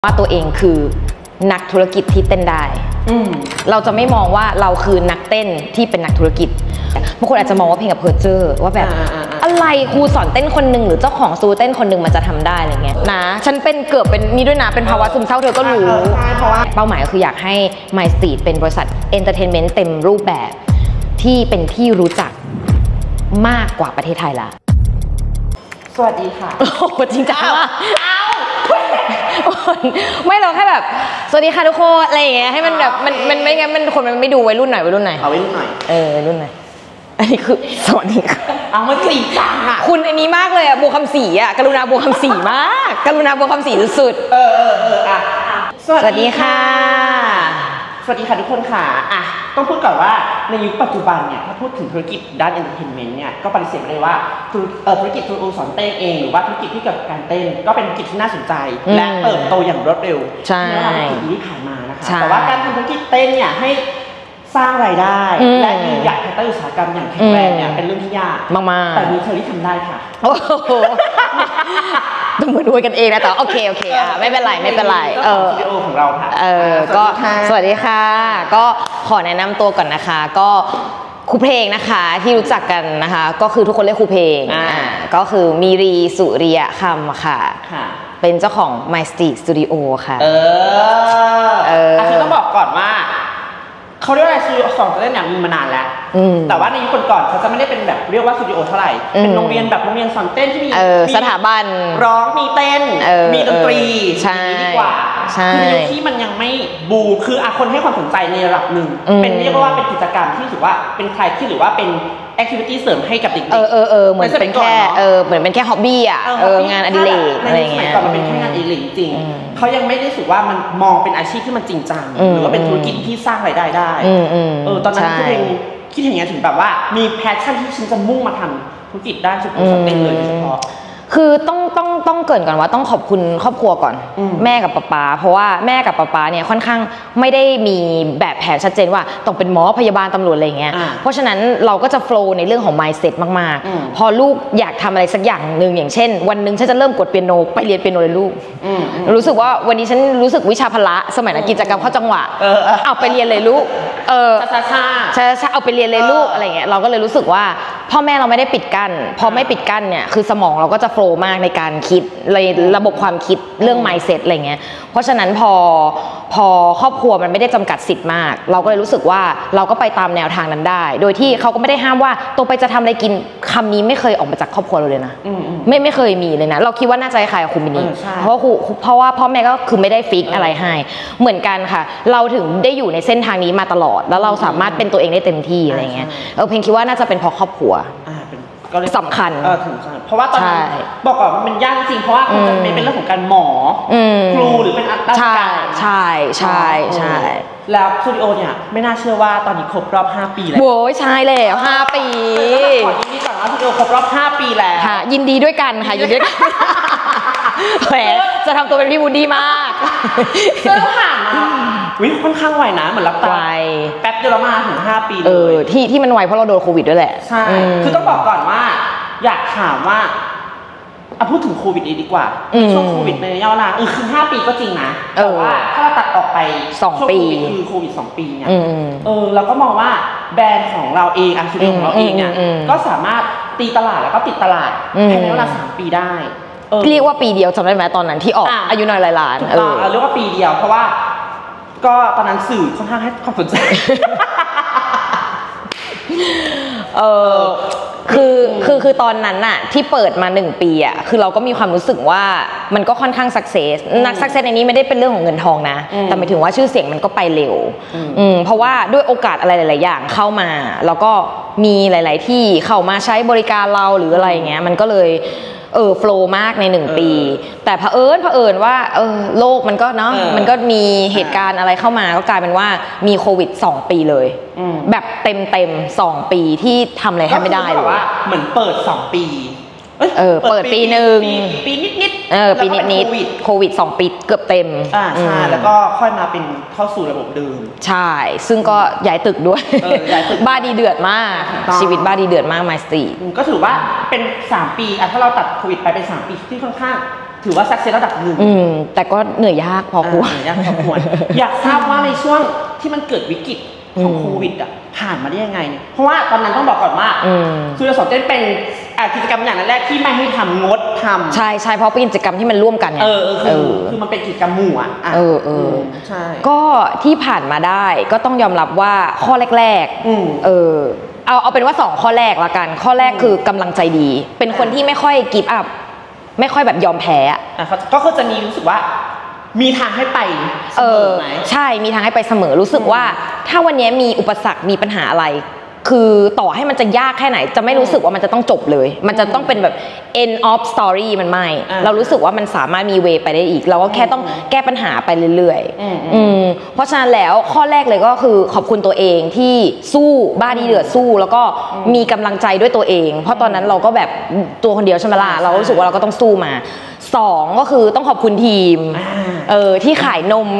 ว่าตัวเองคือนักธุรกิจที่เต้นได้เราจะไม่มองว่าเราคือนักเต้นที่เป็นนักธุรกิจบางคนอาจจะมองว่าเพลงกับเพอร์เจอร์ว่าแบบอะไรครูสอนเต้นคนหนึ่งหรือเจ้าของซูเต้นคนหนึ่งมันจะทำได้อะไรเงี้ยนะฉันเป็นเกือบเป็นนี่ด้วยนะเป็นภาวะซึมเศร้าเธอก็รู้เพราะว่าเป้าหมายก็คืออยากให้ My Street เป็นบริษัทเอนเตอร์เทนเมนต์เต็มรูปแบบที่เป็นที่รู้จักมากกว่าประเทศไทยละสวัสดีค่ะโอ้โหจริงจังว่ะไม่เราแค่แบบสวัสดีค่ะทุกคนอะไรอย่างเงี้ยให้มันแบบมันไม่งั้นมันคนมันไม่ดูวัยรุ่นหน่อยวัยรุ่นหน่อยเอาวัยรุ่นหน่อยวัยรุ่นหน่อยอันนี้คือสวัสดีค่ะเอามาจริงจังอ่ะคุณอันนี้มากเลยอ่ะบัวคำศรีอ่ะกรุณาบัวคำศรีมากกรุณาบัวคำศรีสุดๆอ่ะสวัสดีค่ะสวัสดีค่ะทุกคนค่ะอ่ะต้องพูดก่อนว่าในยุคปัจจุบันเนี่ยถ้าพูดถึงธุรกิจด้านเอนเตอร์เทนเมนต์เนี่ยก็ปฏิเสธเลยว่าธุรกิจครูสอนเต้นเองหรือว่าธุรกิจที่เกี่ยวกับการเต้นก็เป็นธุรกิจที่น่าสนใจและเติบโตอย่างรวดเร็วในเวลาที่ผ่านมานะคะแต่ว่าการทำธุรกิจเต้นเนี่ยให้สร้างรายได้และยืนหยัดภายใต้อุตสาหกรรมอย่างแข็งแรงเนี่ยเป็นเรื่องที่ยากมากๆแต่มีเธอที่ทำได้ค่ะโอ้โหต้องเหมือนด้วยกันเองนะแต่โอเคไม่เป็นไรสตูดิโอของเราค่ะก็สวัสดีค่ะก็ขอแนะนำตัวก่อนนะคะก็ครูเพลงนะคะที่รู้จักกันนะคะก็คือทุกคนเรียกครูเพลงก็คือมีรีสุริยะคำค่ะเป็นเจ้าของ My Street Studio ค่ะคือต้องบอกก่อนว่าเขาเรียกว่าสตูดิโอสอนเต้นอย่างมีมานานแล้วแต่ว่าในยุคก่อนเขาจะไม่ได้เป็นแบบเรียกว่าสตูดิโอเท่าไหร่เป็นโรงเรียนแบบโรงเรียนสอนเต้นที่มีสถาบันร้องมีเต้นมีดนตรีใช่ดีกว่าคือในยุคที่มันยังไม่บูคือคนให้ความสนใจในระดับหนึ่งเป็นเรียกว่าเป็นกิจกรรมที่ถือว่าเป็นใครที่หรือว่าเป็นแอคทิวิตี้เสริมให้กับเด็กๆเหมือนเป็นแค่เหมือนเป็นแค่ฮ็อบบี้อ่ะงานอดิเรกอะไรเงี้ยก่อนมันเป็นแค่งานอดิเรกจริงเขายังไม่ได้รู้สึกว่ามันมองเป็นอาชีพที่มันจริงจังหรือว่าเป็นธุรกิจที่สร้างรายได้ได้ตอนนั้นคิดอย่างเงี้ยถึงแบบว่ามีแพชชั่นที่ฉันจะมุ่งมาทำธุรกิจด้านสุขภาพเต้นเลยโดยเฉพาะคือต้องเกริ่นก่อนว่าต้องขอบคุณครอบครัวก่อนแม่กับป๊าเพราะว่าแม่กับป๊าเนี่ยค่อนข้างไม่ได้มีแบบแผนชัดเจนว่าต้องเป็นหมอพยาบาลตำรวจอะไรเงี้ยเพราะฉะนั้นเราก็จะโฟล์ในเรื่องของ mindset มากๆพอลูกอยากทำอะไรสักอย่างหนึ่งอย่างเช่นวันหนึ่งฉันจะเริ่มกดเปียโนไปเรียนเปียโนเลยลูกรู้สึกว่าวันนี้ฉันรู้สึกวิชาพละสมัยนั้นกิจกรรมเข้าจังหวะเอาไปเรียนเลยลูกเอาไปเรียนเลยลูกอะไรเงี้ยเราก็เลยรู้สึกว่าพ่อแม่เราไม่ได้ปิดกั้นพอไม่ปิดกั้นเนี่ยคือสมองเราก็จะโฟล์มากในการคิดเลยระบบความคิดเรื่อง mindset อะไรเงี้ยเพราะฉะนั้นพอครอบครัวมันไม่ได้จำกัดสิทธิ์มากเราก็เลยรู้สึกว่าเราก็ไปตามแนวทางนั้นได้โดยที่เขาก็ไม่ได้ห้ามว่าโตไปจะทำอะไรกินคำนี้ไม่เคยออกมาจากครอบครัวเราเลยนะไม่เคยมีเลยนะเราคิดว่าน่าจะคล้ายกับคุณมินีเพราะว่าพ่อแม่ก็คือไม่ได้ฟิกอะไรให้เหมือนกันค่ะเราถึงได้อยู่ในเส้นทางนี้มาตลอดแล้วเราสามารถเป็นตัวเองได้เต็มที่อะไรเงี้ยเพลงคิดว่าน่าจะเป็นเพราะครอบครัวสำคัญถึงเพราะว่าตอนนั้นบอกก่อนมันยากจริงเพราะว่ามันจะเป็นเรื่องของการหมอครูหรือเป็นราชการใช่แล้วสตูดิโอเนี่ยไม่น่าเชื่อว่าตอนนี้ครบรอบ5 ปีแล้วโว้ยใช่แล้ว5 ปีขอยินดีก่อนว่าสตูดิโอครบรอบ5 ปีแล้วค่ะยินดีด้วยกันค่ะยินดีด้วยกันแหมจะทำตัวเป็นพี่วูดดี้มากซึ่งผ่านมาค่อนข้างไวนะเหมือนรับตาแป๊บเดียวมาถึง5 ปีเลยที่มันไวเพราะเราโดนโควิดด้วยแหละใช่คือต้องบอกก่อนว่าอยากถามว่าพูดถึงโควิดดีกว่าช่วงโควิดในระยะเวลาคือ5 ปีก็จริงนะแต่ว่าถ้าเราตัดออกไป 2 ปีคือโควิด2 ปีเนี่ยเราก็มองว่าแบรนด์ของเราเองสตูดิโอของเราเองเนี่ยก็สามารถตีตลาดแล้วก็ติดตลาดภายในเวลา3 ปีได้เรียกว่าปีเดียวจำได้ไหมตอนนั้นที่ออกอายุน้อยล้านเรียกว่าปีเดียวเพราะว่าก็ตอนนั้นสื่อค่อนข้างให้ความสนใจคือตอนนั้นน่ะที่เปิดมา1 ปีอ่ะคือเราก็มีความรู้สึกว่ามันก็ค่อนข้างสักเซสในนี้ไม่ได้เป็นเรื่องของเงินทองนะแต่หมายถึงว่าชื่อเสียงมันก็ไปเร็วเพราะว่าด้วยโอกาสอะไรหลายๆอย่างเข้ามาแล้วก็มีหลายๆที่เข้ามาใช้บริการเราหรืออะไรเงี้ยมันก็เลยโฟล์มากใน1 ปีแต่เผอิญว่าโลกมันก็เนาะมันก็มีเหตุการณ์อะไรเข้ามาก็กลายเป็นว่ามีโควิด2 ปีเลยแบบเต็ม2 ปีที่ทำอะไรแทบไม่ได้เลยว่าเหมือนเปิด2 ปีเปิดปีหนึ่งปีนิดปีนิดโควิด2 ปีเกือบเต็มใช่แล้วก็ค่อยมาเป็นเข้าสู่ระบบเดิมใช่ซึ่งก็ย้ายตึกด้วยบ้าดีเดือดมากชีวิตบ้าดีเดือดมาก My Street ก็ถือว่าเป็น3 ปีถ้าเราตัดโควิดไปเป็น3 ปีที่ค่อนข้างถือว่าสักเซสระดับหนึ่งแต่ก็เหนื่อยยากพอควรอยากทราบว่าในช่วงที่มันเกิดวิกฤตของโควิดผ่านมาได้ยังไงเนี่ยเพราะว่าตอนนั้นต้องบอกก่อนว่าสุริยสอนเต้นเป็นกิจกรรมอย่างนั้นแรกที่ไม่ให้ทำงดทำใช่เพราะเป็นกิจกรรมที่มันร่วมกันไงคือมันเป็นกิจกรรมหมู่ใช่ก็ที่ผ่านมาได้ก็ต้องยอมรับว่าข้อแรกเอาเป็นว่า2ข้อแรกละกันข้อแรกคือกำลังใจดีเป็นคนที่ไม่ค่อยกีฟอัพไม่ค่อยแบบยอมแพ้ก็คือจะมีรู้สึกว่ามีทางให้ไปเสมอไหมใช่มีทางให้ไปเสมอรู้สึกว่าถ้าวันนี้มีอุปสรรคมีปัญหาอะไรคือต่อให้มันจะยากแค่ไหนจะไม่รู้สึกว่ามันจะต้องจบเลยมันจะต้องเป็นแบบ end of story มันไม่เรารู้สึกว่ามันสามารถมีเวไปได้อีกเราก็แค่ต้องแก้ปัญหาไปเรื่อยๆเพราะฉะนั้นแล้วข้อแรกเลยก็คือขอบคุณตัวเองที่สู้บ้าดีเดือดสู้แล้วก็มีกำลังใจด้วยตัวเองเพราะตอนนั้นเราก็แบบตัวคนเดียวใช่ไหมล่ะเรารู้สึกว่าเราก็ต้องสู้มา2ก็คือต้องขอบคุณทีมที่ขายนม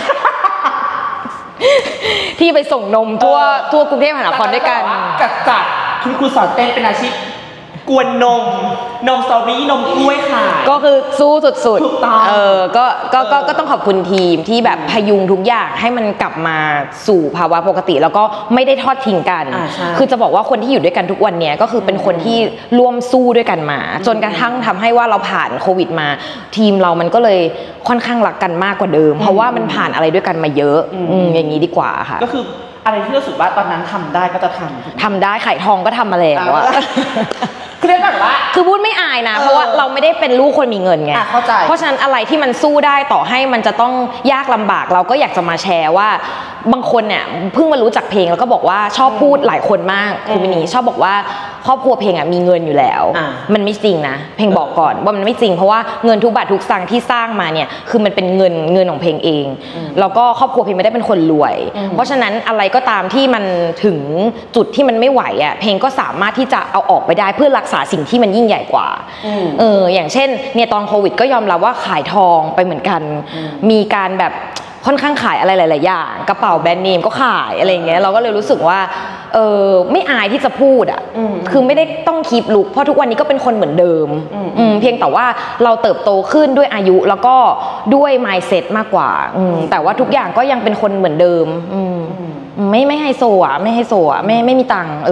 ที่ไปส่งนมทั่วกรุงเทพมหานครด้วยกันจัดคุณครูสอนเต้นเป็นอาชีพกวนนมสตรอเบอรี่นมกล้วยขายก็คือสู้สุดๆก็ต้องขอบคุณทีมที่แบบพยุงทุกอย่างให้มันกลับมาสู่ภาวะปกติแล้วก็ไม่ได้ทอดทิ้งกันคือจะบอกว่าคนที่อยู่ด้วยกันทุกวันเนี้ยก็คือเป็นคนที่ร่วมสู้ด้วยกันมาจนกระทั่งทำให้ว่าเราผ่านโควิดมาทีมเรามันก็เลยค่อนข้างรักกันมากกว่าเดิมเพราะว่ามันผ่านอะไรด้วยกันมาเยอะอย่างนี้ดีกว่าค่ะก็คืออะไรที่รู้สึกว่าตอนนั้นทำได้ก็จะทำได้ขายทองก็ทำมาแล้วเรียกแบบว่าคือพูดไม่อายนะเพราะว่าเราไม่ได้เป็นลูกคนมีเงินไงเพราะฉะนั้นอะไรที่มันสู้ได้ต่อให้มันจะต้องยากลำบากเราก็อยากจะมาแชร์ว่าบางคนเนี่ยเพิ่งมารู้จักเพลงแล้วก็บอกว่าชอบพูดหลายคนมากคุณมินีชอบบอกว่าครอบครัวเพลงมีเงินอยู่แล้วมันไม่จริงนะเพลงบอกก่อนว่ามันไม่จริงเพราะว่าเงินทุกบาททุกสตางค์ที่สร้างมาเนี่ยคือมันเป็นเงินของเพลงเองแล้วก็ครอบครัวเพลงไม่ได้เป็นคนรวยเพราะฉะนั้นอะไรก็ตามที่มันถึงจุดที่มันไม่ไหวเพลงก็สามารถที่จะเอาออกไปได้เพื่อรักษาสิ่งที่มันยิ่งใหญ่กว่าอย่างเช่นเนี่ยตอนโควิดก็ยอมรับว่าขายทองไปเหมือนกันมีการแบบค่อนข้างขายอะไรหลายๆอย่างกระเป๋าแบรนด์เนมก็ขายอะไรเงี้ยเราก็เลยรู้สึกว่าไม่อายที่จะพูดคือไม่ได้ต้องคีปลุกเพราะทุกวันนี้ก็เป็นคนเหมือนเดิมเพียงแต่ว่าเราเติบโตขึ้นด้วยอายุแล้วก็ด้วย mindset มากกว่าแต่ว่าทุกอย่างก็ยังเป็นคนเหมือนเดิมไม่ไฮโซไม่ไฮโซไม่มีตังค์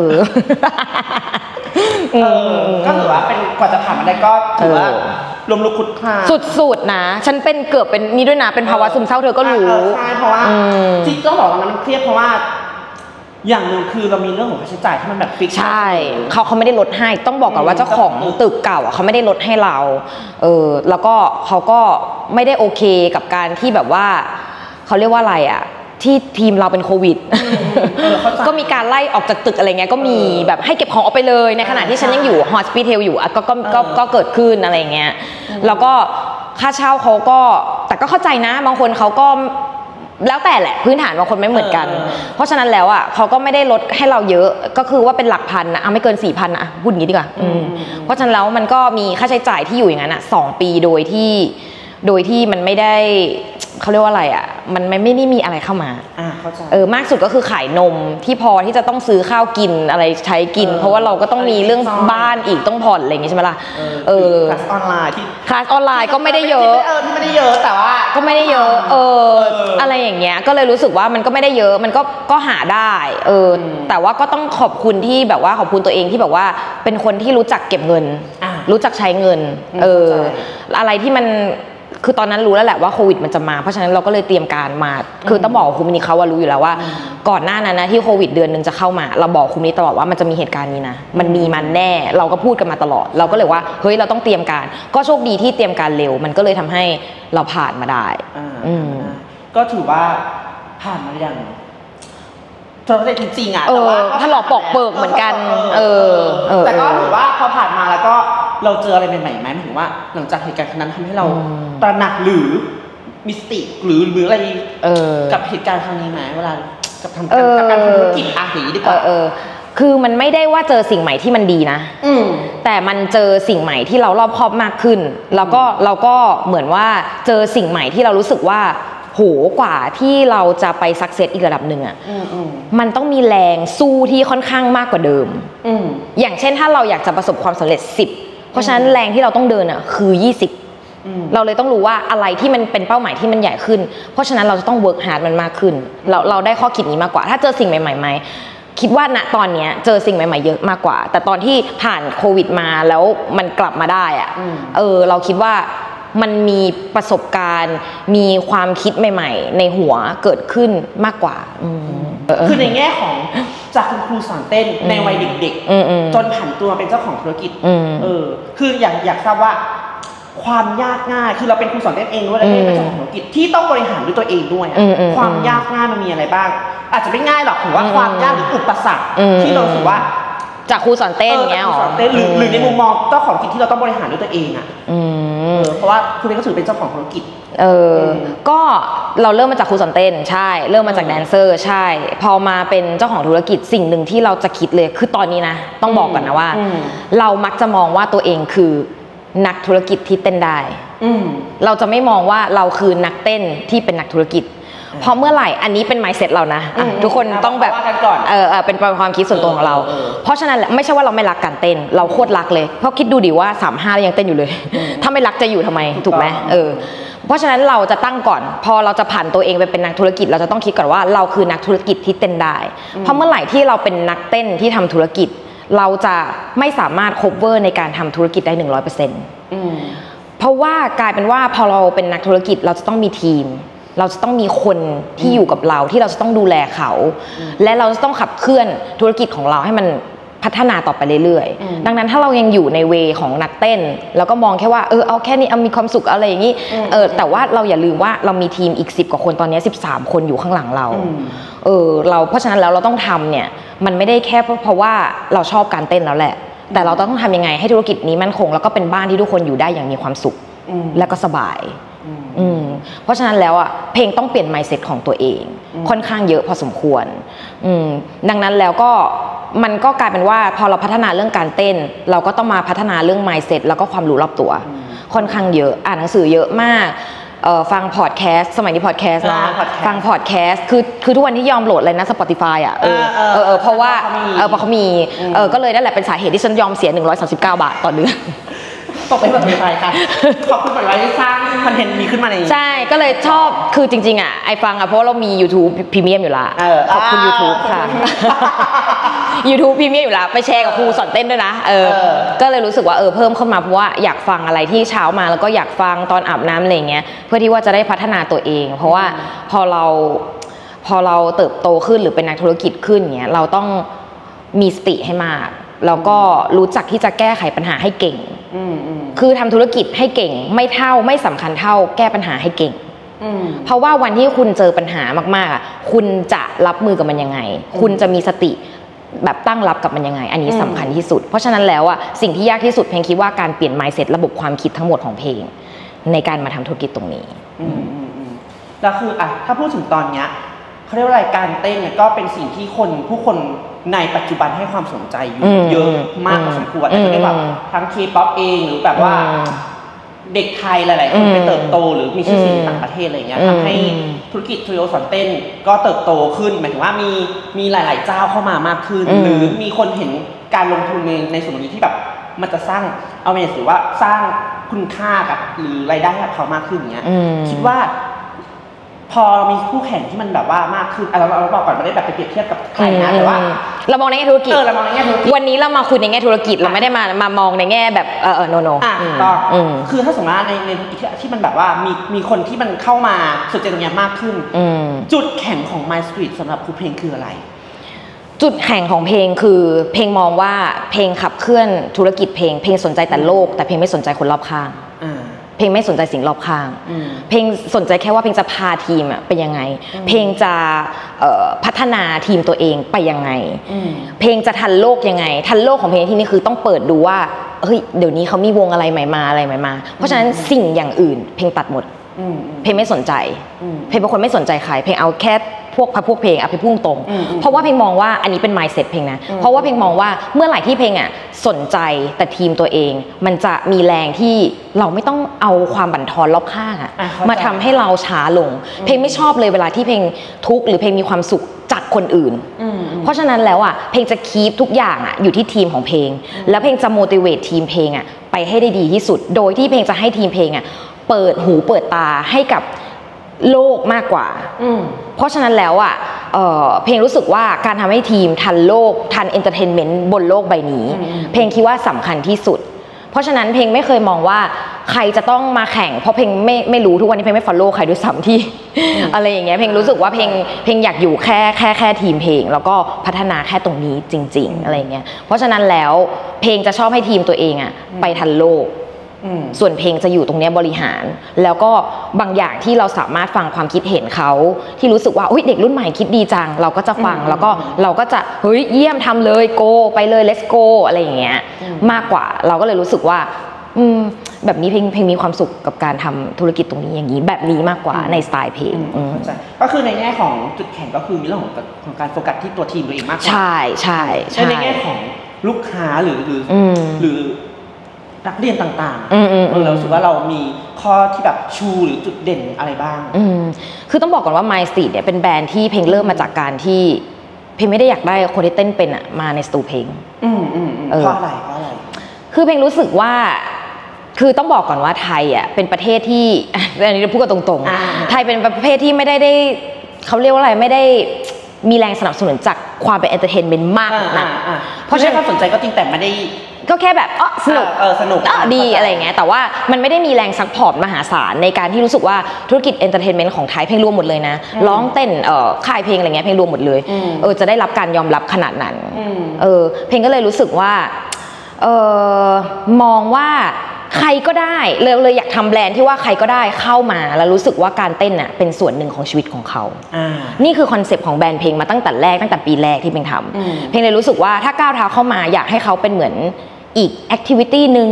ก็ถือว่าเป็นกว่าจะผ่านมาได้ก็ถือว่าลมลุกคุดคลานสุดๆนะฉันเป็นเกือบเป็นนี่ด้วยนะเป็นภาวะซึมเศร้าเธอก็รู้ใช่เพราะว่าจริงต้องบอกว่ามันเครียดเพราะว่าอย่างหนึ่งคือเรามีเรื่องของค่าใช้จ่ายที่มันแบบฟิกใช่เขาไม่ได้ลดให้ต้องบอกก่อนว่าเจ้าของตึกเก่าเขาไม่ได้ลดให้เราแล้วก็เขาก็ไม่ได้โอเคกับการที่แบบว่าเขาเรียกว่าอะไรที่ทีมเราเป็นโควิดก็มีการไล่ออกจากตึกอะไรเงี้ยก็มีแบบให้เก็บของออกไปเลยในขณะที่ฉันยังอยู่ฮอสพิทอลอยู่ก็เกิดขึ้นอะไรเงี้ยแล้วก็ค่าเช่าเขาก็แต่ก็เข้าใจนะบางคนเขาก็แล้วแต่แหละพื้นฐานบางคนไม่เหมือนกันเพราะฉะนั้นแล้วเขาก็ไม่ได้ลดให้เราเยอะก็คือว่าเป็นหลักพันนะไม่เกิน 4,000 นะพูดอย่างนี้ดีกว่าเพราะฉะนั้นแล้วมันก็มีค่าใช้จ่ายที่อยู่อย่างนั้น2 ปีโดยที่มันไม่ได้เขาเรียกว่าอะไรมันไม่ได้มีอะไรเข้ามาเข้าใจมากสุดก็คือขายนมที่พอที่จะต้องซื้อข้าวกินอะไรใช้กินเพราะว่าเราก็ต้องมีเรื่องบ้านอีกต้องผ่อนอะไรอย่างงี้ใช่ไหมล่ะคลาสออนไลน์ก็ไม่ได้เยอะที่ไม่ได้เยอะแต่ว่าก็ไม่ได้เยอะอะไรอย่างเงี้ยก็เลยรู้สึกว่ามันก็ไม่ได้เยอะมันก็หาได้แต่ว่าก็ต้องขอบคุณที่แบบว่าขอบคุณตัวเองที่แบบว่าเป็นคนที่รู้จักเก็บเงินรู้จักใช้เงินอะไรที่มันคือตอนนั้นรู้แล้วแหละว่าโควิดมันจะมาเพราะฉะนั้นเราก็เลยเตรียมการมาคือต้องบอกคุณมินี่เขาว่ารู้อยู่แล้วว่าก่อนหน้านั้นนะที่โควิดเดือนนึงจะเข้ามาเราบอกคุณมินี่ตลอดว่ามันจะมีเหตุการณ์นี้นะมันมีมันแน่เราก็พูดกันมาตลอดเราก็เลยว่าเฮ้ยเราต้องเตรียมการก็โชคดีที่เตรียมการเร็วมันก็เลยทำให้เราผ่านมาได้ก็ถือว่าผ่านมาอย่างเธอได้จริงๆแต่ว่าถ้าหลอกปอกเปิกเหมือนกันแต่ก็ถือว่าพอผ่านมาแล้วก็เราเจออะไรใหม่ๆไหมหมายถึงว่าหลังจากเหตุการณ์นั้นทำให้เราตระหนักหรือมิสติกหรืออะไรกับเหตุการณ์ครั้งนี้ไหมเวลากับการทำธุรกิจอาหารดีกว่าคือมันไม่ได้ว่าเจอสิ่งใหม่ที่มันดีนะแต่มันเจอสิ่งใหม่ที่เรารอบคอบมากขึ้นแล้วก็เราก็เหมือนว่าเจอสิ่งใหม่ที่เรารู้สึกว่าโหกว่าที่เราจะไปซักเซสอีกระดับหนึ่งมันต้องมีแรงสู้ที่ค่อนข้างมากกว่าเดิมอย่างเช่นถ้าเราอยากจะประสบความสำเร็จ10เพราะฉะนั้นแรงที่เราต้องเดินคือ20 เราเลยต้องรู้ว่าอะไรที่มันเป็นเป้าหมายที่มันใหญ่ขึ้นเพราะฉะนั้นเราจะต้อง work hard มันมากขึ้นเราได้ข้อคิดนี้มากกว่าถ้าเจอสิ่งใหม่ๆไหมคิดว่าณตอนนี้เจอสิ่งใหม่ๆเยอะมากกว่าแต่ตอนที่ผ่านโควิดมาแล้วมันกลับมาได้อะเราคิดว่ามันมีประสบการณ์มีความคิดใหม่ๆในหัวเกิดขึ้นมากกว่าคือในแง่ของจากคุณครูสอนเต้นในวัยเด็กๆจนผันตัวเป็นเจ้าของธุรกิจคืออยากทราบว่าความยากง่ายคือเราเป็นครูสอนเต้นเองด้วยและเป็นเจ้าของธุรกิจที่ต้องบริหารด้วยตัวเองด้วยความยากง่ายมันมีอะไรบ้างอาจจะไม่ง่ายหรอกถือว่าความยากหรืออุปสรรคที่เราถือว่าจากครูสอนเต้นเงี้ยหรอหรือในมุมมองเจ้าของธุรกิจที่เราต้องบริหารด้วยตัวเองอ่ะเพราะว่าคุณเองก็ถือเป็นเจ้าของธุรกิจก็เราเริ่มมาจากครูสอนเต้นใช่เริ่มมาจากแดนเซอร์ใช่พอมาเป็นเจ้าของธุรกิจสิ่งหนึ่งที่เราจะคิดเลยคือตอนนี้นะต้องบอกก่อนนะว่าเรามักจะมองว่าตัวเองคือนักธุรกิจที่เต้นได้เราจะไม่มองว่าเราคือนักเต้นที่เป็นนักธุรกิจพอเมื่อไหร่อันนี้เป็น mindset เรานะทุกคนต้องแบบเป็นความคิดส่วนตัวของเราเพราะฉะนั้นไม่ใช่ว่าเราไม่รักการเต้นเราโคตรรักเลยเพราะคิดดูดิว่า35แล้วยังเต้นอยู่เลยถ้าไม่รักจะอยู่ทำไมถูกไหมเพราะฉะนั้นเราจะตั้งก่อนพอเราจะผ่านตัวเองไปเป็นนักธุรกิจเราจะต้องคิดก่อนว่าเราคือนักธุรกิจที่เต้นได้เพราะเมื่อไหร่ที่เราเป็นนักเต้นที่ทำธุรกิจเราจะไม่สามารถ cover ในการทำธุรกิจได้ 100%เพราะว่ากลายเป็นว่าพอเราเป็นนักธุรกิจเราจะต้องมีทีมเราจะต้องมีคนที่อยู่กับเราที่เราจะต้องดูแลเขาและเราจะต้องขับเคลื่อนธุรกิจของเราให้มันพัฒนาต่อไปเรื่อยๆดังนั้นถ้าเรายังอยู่ในเวของนักเต้นแล้วก็มองแค่ว่าเอาแค่นี้เอามีความสุขอะไรอย่างนี้แต่ว่าเราอย่าลืมว่าเรามีทีมอีก10กว่าคนตอนนี้13คนอยู่ข้างหลังเราเพราะฉะนั้นแล้วเราต้องทำเนี่ยมันไม่ได้แค่เพราะว่าเราชอบการเต้นแล้วแหละแต่เราต้องทำยังไงให้ธุรกิจนี้มั่นคงแล้วก็เป็นบ้านที่ทุกคนอยู่ได้อย่างมีความสุขและก็สบายเพราะฉะนั้นแล้วอ่ะเพลงต้องเปลี่ยน mindset ของตัวเองค่อนข้างเยอะพอสมควรดังนั้นแล้วก็มันก็กลายเป็นว่าพอเราพัฒนาเรื่องการเต้นเราก็ต้องมาพัฒนาเรื่อง mindset แล้วก็ความรู้รอบตัวค่อนข้างเยอะอ่านหนังสือเยอะมากฟังพอดแคสต์สมัยนี้พอดแคสต์เนาะฟังพอดแคสต์คือทุกวันที่ยอมโหลดเลยนะ Spotify อ่ะเพราะว่าเพราะเขามีก็เลยนั่นแหละเป็นสาเหตุที่ฉันยอมเสีย139 บาทต่อเดือนตกไปแบบไปค่ะขอบคุณบ่อยๆที่สร้างคอนเทนต์นี้ขึ้นมาในใช่ก็เลยชอบคือจริงๆอ่ะไอฟังอ่ะเพราะเรามี YouTube พรีเมียมอยู่ละขอบคุณ YouTube ค่ะ YouTube พรีเมียมอยู่ละไปแชร์กับครูสอนเต้นด้วยนะก็เลยรู้สึกว่าเพิ่มเข้ามาเพราะว่าอยากฟังอะไรที่เช้ามาแล้วก็อยากฟังตอนอาบน้ำอะไรเงี้ยเพื่อที่ว่าจะได้พัฒนาตัวเองเพราะว่าพอเราเติบโตขึ้นหรือเป็นนักธุรกิจขึ้นเงี้ยเราต้องมีสติให้มากแล้วก็รู้จักที่จะแก้ไขปัญหาให้เก่งคือทำธุรกิจให้เก่งไม่สำคัญเท่าแก้ปัญหาให้เก่งเพราะว่าวันที่คุณเจอปัญหามากๆคุณจะรับมือกับมันยังไงคุณจะมีสติแบบตั้งรับกับมันยังไงอันนี้สำคัญที่สุดเพราะฉะนั้นแล้วอ่ะสิ่งที่ยากที่สุดเพลงคิดว่าการเปลี่ยน mindset ระบบความคิดทั้งหมดของเพลงในการมาทำธุรกิจตรงนี้แล้วคือถ้าพูดถึงตอนเนี้ยเขาเรียกว่าอะไรการเต้นเนี่ยก็เป็นสิ่งที่ผู้คนในปัจจุบันให้ความสนใจอยู่เยอะมากพอสมควรอาจจะได้แบบทั้ง K-pop เองหรือแบบว่าเด็กไทยหลายๆคนไปเติบโตหรือมีชื่อเสียงต่างประเทศอะไรเงี้ยทำให้ธุรกิจทริโอสอนเต้นก็เติบโตขึ้นหมายถึงว่ามีหลายๆเจ้าเข้ามามากขึ้นหรือมีคนเห็นการลงทุนในส่วนนี้ที่แบบมันจะสร้างเอาเมสหรือว่าสร้างคุณค่ากับหรือรายได้กับเขามากขึ้นอย่างเงี้ยคิดว่าพอเรามีคู่แข่งที่มันแบบว่ามากขึ้นเราบอกก่อนไม่ได้แบบไปเปรียบเทียบกับใครนะแต่ว่าเรามองในแง่ธุรกิจวันนี้เรามาคุยในแง่ธุรกิจเราไม่ได้มามองในแง่แบบโนก็คือถ้าสมมติว่าในธุรกิจที่มันแบบว่ามีคนที่มันเข้ามาสนใจตรงนี้มากขึ้นจุดแข็งของ My Street สำหรับครูเพลงคืออะไรจุดแข็งของเพลงคือเพลงมองว่าเพลงขับเคลื่อนธุรกิจเพลงสนใจแต่โลกแต่เพลงไม่สนใจคนรอบข้างเพลงไม่สนใจสิ่งรอบข้างเพลงสนใจแค่ว่าเพลงจะพาทีมไปยังไงเพลงจะพัฒนาทีมตัวเองไปยังไงเพลงจะทันโลกยังไงทันโลกของเพลงที่นี่คือต้องเปิดดูว่าเฮ้ยเดี๋ยวนี้เขามีวงอะไรใหม่มาอะไรใหม่มาเพราะฉะนั้นสิ่งอย่างอื่นเพลงตัดหมดเพลงไม่สนใจเพลงเป็นคนไม่สนใจใครเพลงเอาแค่พวกเพลงเอาไปพุ่งตรงเพราะว่าเพลงมองว่าอันนี้เป็น mindset เพลงนะเพราะว่าเพลงมองว่าเมื่อไหร่ที่เพลงสนใจแต่ทีมตัวเองมันจะมีแรงที่เราไม่ต้องเอาความบั่นทอนรอบข้างมาทำให้เราช้าลงเพลงไม่ชอบเลยเวลาที่เพลงทุกข์หรือเพลงมีความสุขจากคนอื่นเพราะฉะนั้นแล้วเพลงจะคีปทุกอย่างอยู่ที่ทีมของเพลงแล้วเพลงจะ motivate ทีมเพลงไปให้ได้ดีที่สุดโดยที่เพลงจะให้ทีมเพลงเปิดหูเปิดตาให้กับโลกมากกว่าเพราะฉะนั้นแล้วอ่ะเพลงรู้สึกว่าการทำให้ทีมทันโลกทันเอนเตอร์เทนเมนต์บนโลกใบนี้เพลงคิดว่าสำคัญที่สุดเพราะฉะนั้นเพลงไม่เคยมองว่าใครจะต้องมาแข่งเพราะเพลงไม่รู้ทุกวันนี้เพลงไม่ follow ใครด้วยซ้ำที่ อะไรอย่างเงี้ยเพลงรู้สึกว่าเพลงอยากอยู่แค่ทีมเพลงแล้วก็พัฒนาแค่ตรงนี้จริงๆอะไรเงี้ยเพราะฉะนั้นแล้วเพลงจะชอบให้ทีมตัวเองอ่ะไปทันโลกส่วนเพลงจะอยู่ตรงนี้บริหารแล้วก็บางอย่างที่เราสามารถฟังความคิดเห็นเขาที่รู้สึกว่าเด็กรุ่นใหม่คิดดีจังเราก็จะฟังแล้วก็เราก็จะเฮ้ยเยี่ยมทำเลยโกไปเลย let's go อะไรอย่างเงี้ยมากกว่าเราก็เลยรู้สึกว่าแบบนี้เพลงมีความสุขกับการทำธุรกิจตรงนี้อย่างนี้แบบนี้มากกว่าในสไตล์เพลงก็คือในแง่ของจุดแข็งก็คือมีเรื่องของการโฟกัสที่ตัวทีมตัวเองมากกว่าใช่ในแง่ของลูกค้าหรือนักเรียนต่างๆเราสึกว่าเรามีข้อที่แบบชูหรือจุดเด่นอะไรบ้างคือต้องบอกก่อนว่า My Street เนี่ยเป็นแบรนด์ที่เพลงเริ่มมาจากการที่เพลงไม่ได้อยากได้คนที่เต้นเป็นอะมาในสตูเพลงเพราะอะไรคือเพลงรู้สึกว่าคือต้องบอกก่อนว่าไทยอ่ะเป็นประเทศที่อันนี้พูดกันตรงๆไทยเป็นประเทศที่ไม่ได้เขาเรียกว่าอะไรไม่ได้มีแรงสนับสนุนจากความเป็นเอนเตอร์เทนเมนต์มากนะเพราะฉะนั้นความสนใจก็จริงแต่ไม่ได้ก็แค่แบบสนุกดีอะไรเงี้ยแต่ว่ามันไม่ได้มีแรงซัพพอร์ตมหาศาลในการที่รู้สึกว่าธุรกิจเอนเตอร์เทนเมนต์ของไทยเพลงรวมหมดเลยนะร้องเต้นค่ายเพลงอะไรเงี้ยเพลงรวมหมดเลยจะได้รับการยอมรับขนาดนั้นเพลงก็เลยรู้สึกว่ามองว่าใครก็ได้เลยอยากทำแบรนด์ที่ว่าใครก็ได้เข้ามาแล้วรู้สึกว่าการเต้นน่ะเป็นส่วนหนึ่งของชีวิตของเขานี่คือคอนเซปต์ของแบรนด์เพลงมาตั้งแต่ปีแรกที่เพลงทำเพลงเลยรู้สึกว่าถ้าก้าวเท้าเข้ามาอยากให้เขาเป็นเหมือนอีกแอคทิวิตี้นึง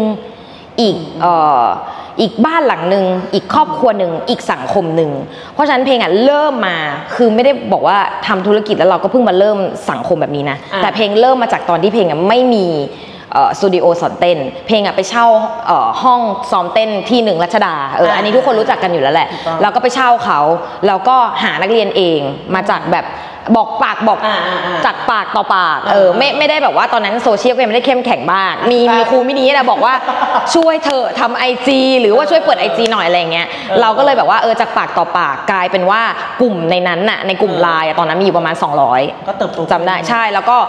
อีกบ้านหลังนึงอีกครอบครัวนึงอีกสังคมนึงเพราะฉะนั้นเพลงเริ่มมาคือไม่ได้บอกว่าทำธุรกิจแล้วเราก็เพิ่งมาเริ่มสังคมแบบนี้นะแต่เพลงเริ่มมาจากตอนที่เพลงไม่มีสตูดิโอสอนเต้นเพลงไปเช่าห้องซ้อมเต้นที่หนึ่งรัชดาอันนี้ทุกคนรู้จักกันอยู่แล้วแหละเราก็ไปเช่าเขาแล้วก็หานักเรียนเองมาจากแบบบอกปากบอกจากปากต่อปากไม่ได้แบบว่าตอนนั้นโซเชียลก็ยังไม่ได้เข้มแข็งมากมีครูมินินะบอกว่าช่วยเธอทำ IG หรือว่าช่วยเปิด IG หน่อยอะไรเงี้ยเราก็เลยแบบว่าจากปากต่อปากกลายเป็นว่ากลุ่มในนั้นน่ะในกลุ่มไลน์ตอนนั้นมีอยู่ประมาณ200 ก็เติบโตจำได้ใช่แล้วก็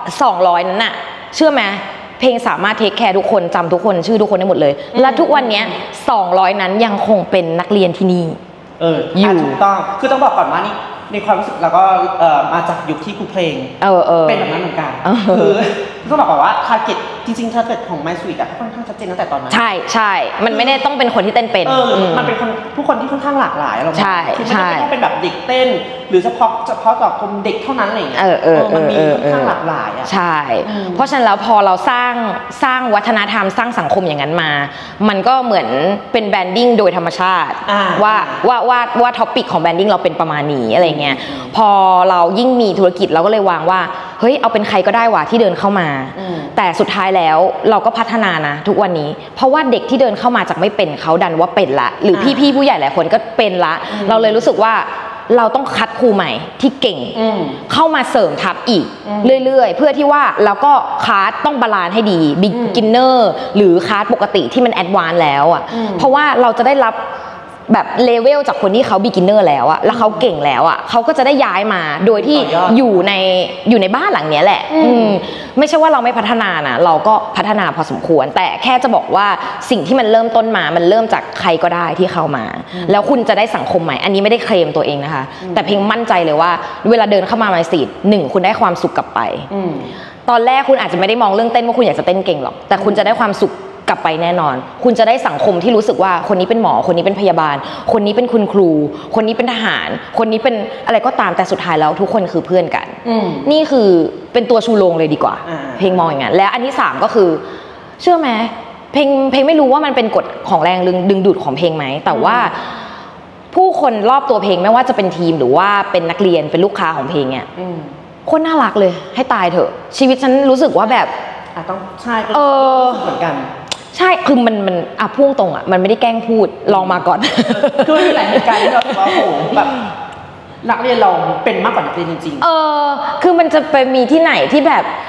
200นั้นน่ะเชื่อไหมเพลงสามารถเทคแคร์ทุกคนจำทุกคนชื่อทุกคนได้หมดเลยและทุกวันนี้200นั้นยังคงเป็นนักเรียนที่นี่อยู่ถูกต้องคือต้องบอกก่อนว่านี่ในความรู้สึกแล้วก็มาจากยุคที่ครูเพลงเป็นแบบนั้นเหมือนกันคือต้องบอกก่อนว่าทาร์เก็ตจริงๆทาร์เก็ตของ My Sweet ค่อนข้างชัดเจนตั้งแต่ตอนนั้นใช่มันไม่ได้ต้องเป็นคนที่เต้นเป็นมันเป็นผู้คนที่ค่อนข้างหลากหลายเราใช่คือไม่ได้ต้องเป็นแบบเด็กเต้นหรือเฉพาะต่อกลุ่มเด็กเท่านั้นอะไรอย่างเงี้ยมันมีค่อนข้างหลากหลายอ่ะใช่เพราะฉะนั้นแล้วพอเราสร้างวัฒนธรรมสร้างสังคมอย่างนั้นมามันก็เหมือนเป็นแบรนดิ้งโดยธรรมชาติว่าท็อปิกของแบรนดิ้งเราเป็นประมาณนี้อะไรเงี้ยพอเรายิ่งมีธุรกิจเราก็เลยวางว่าเฮ้ยเอาเป็นใครก็ได้ว่ะที่เดินเข้ามาแต่สุดท้ายแล้วเราก็พัฒนานะทุกวันนี้เพราะว่าเด็กที่เดินเข้ามาจากไม่เป็นเขาดันว่าเป็นละหรือพี่ผู้ใหญ่หลายคนก็เป็นละเราเลยรู้สึกว่าเราต้องคัดครูใหม่ที่เก่งเข้ามาเสริมทับอีกเรื่อยๆเพื่อที่ว่าแล้วก็คลาสต้องบาลานซ์ให้ดีบิ๊กกินเนอร์หรือคลาสปกติที่มันแอดวานซ์แล้วอ่ะเพราะว่าเราจะได้รับแบบเลเวลจากคนที่เขาบิ๊กกินเนอร์แล้วอะแล้วเขาเก่งแล้วอะเขาก็จะได้ย้ายมาโดยที่อยู่ในบ้านหลังนี้แหละไม่ใช่ว่าเราไม่พัฒนานะเราก็พัฒนาพอสมควรแต่แค่จะบอกว่าสิ่งที่มันเริ่มต้นมามันเริ่มจากใครก็ได้ที่เข้ามาแล้วคุณจะได้สังคมใหม่อันนี้ไม่ได้เคลมตัวเองนะคะแต่เพียงมั่นใจเลยว่าเวลาเดินเข้ามาในซีท1คุณได้ความสุขกลับไปตอนแรกคุณอาจจะไม่ได้มองเรื่องเต้นว่าคุณอยากจะเต้นเก่งหรอกแต่คุณจะได้ความสุขกลับไปแน่นอนคุณจะได้สังคมที่รู้สึกว่าคนนี้เป็นหมอคนนี้เป็นพยาบาลคนนี้เป็นคุณครูคนนี้เป็นทหารคนนี้เป็นอะไรก็ตามแต่สุดท้ายแล้วทุกคนคือเพื่อนกันนี่คือเป็นตัวชูโรงเลยดีกว่าเพลงมองอย่างนั้นและอันที่3ก็คือเชื่อไหมเพลงไม่รู้ว่ามันเป็นกฎของแรงดึงดูดของเพลงไหมแต่ว่าผู้คนรอบตัวเพลงไม่ว่าจะเป็นทีมหรือว่าเป็นนักเรียนเป็นลูกค้าของเพลงเนี่ยคนน่ารักเลยให้ตายเถอะชีวิตฉันรู้สึกว่าแบบต้องใช่เหมือนกันใช่คือมันพุ่งตรงอ่ะมันไม่ได้แกล้งพูดลองมาก่อนคือมีหลายเหตุการณ์ที่เราบอกว่าโอ้โหแบบนักเรียนเราเป็นมากกว่านักเรียนจริงคือมันจะไปมีที่ไหนที่แบบ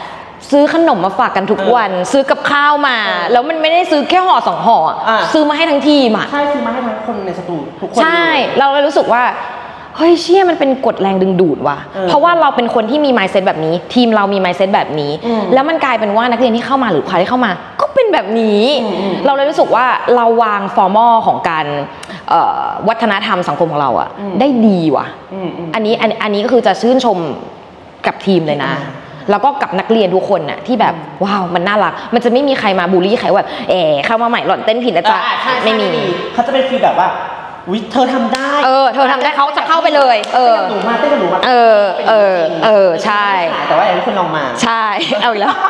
ซื้อขนมมาฝากกันทุกวันซื้อกับข้าวมาแล้วมันไม่ได้ซื้อแค่ห่อ2 ห่อซื้อมาให้ทั้งทีมอ่ะใช่ซื้อมาให้ทั้งคนในสตูทุกคนใช่เราเลยรู้สึกว่าเฮ้ยเชี่ยมันเป็นกฎแรงดึงดูดว่ะเพราะว่าเราเป็นคนที่มี mindset แบบนี้ทีมเรามี mindset แบบนี้แล้วมันกลายเป็นว่านักเรียนที่เข้ามาหรือใครที่เข้ามาก็เป็นแบบนี้เราเลยรู้สึกว่าเราวาง formal ของการวัฒนธรรมสังคมของเราอ่ะได้ดีว่ะอันนี้ก็คือจะชื่นชมกับทีมเลยนะแล้วก็กับนักเรียนทุกคนน่ะที่แบบว้าวมันน่ารักมันจะไม่มีใครมาบูลลี่ใครแบบเข้ามาใหม่หล่อนเต้นผิดนะจ๊ะไม่มีเขาจะเป็นฟีลแบบว่าวิเธอทำได้เธอทำได้เขาจะเข้าไปเลยหนูมาเต้นกับหนูมาใช่แต่ว่าอยากให้คุณลองมาใช่เอาอีกแล้ว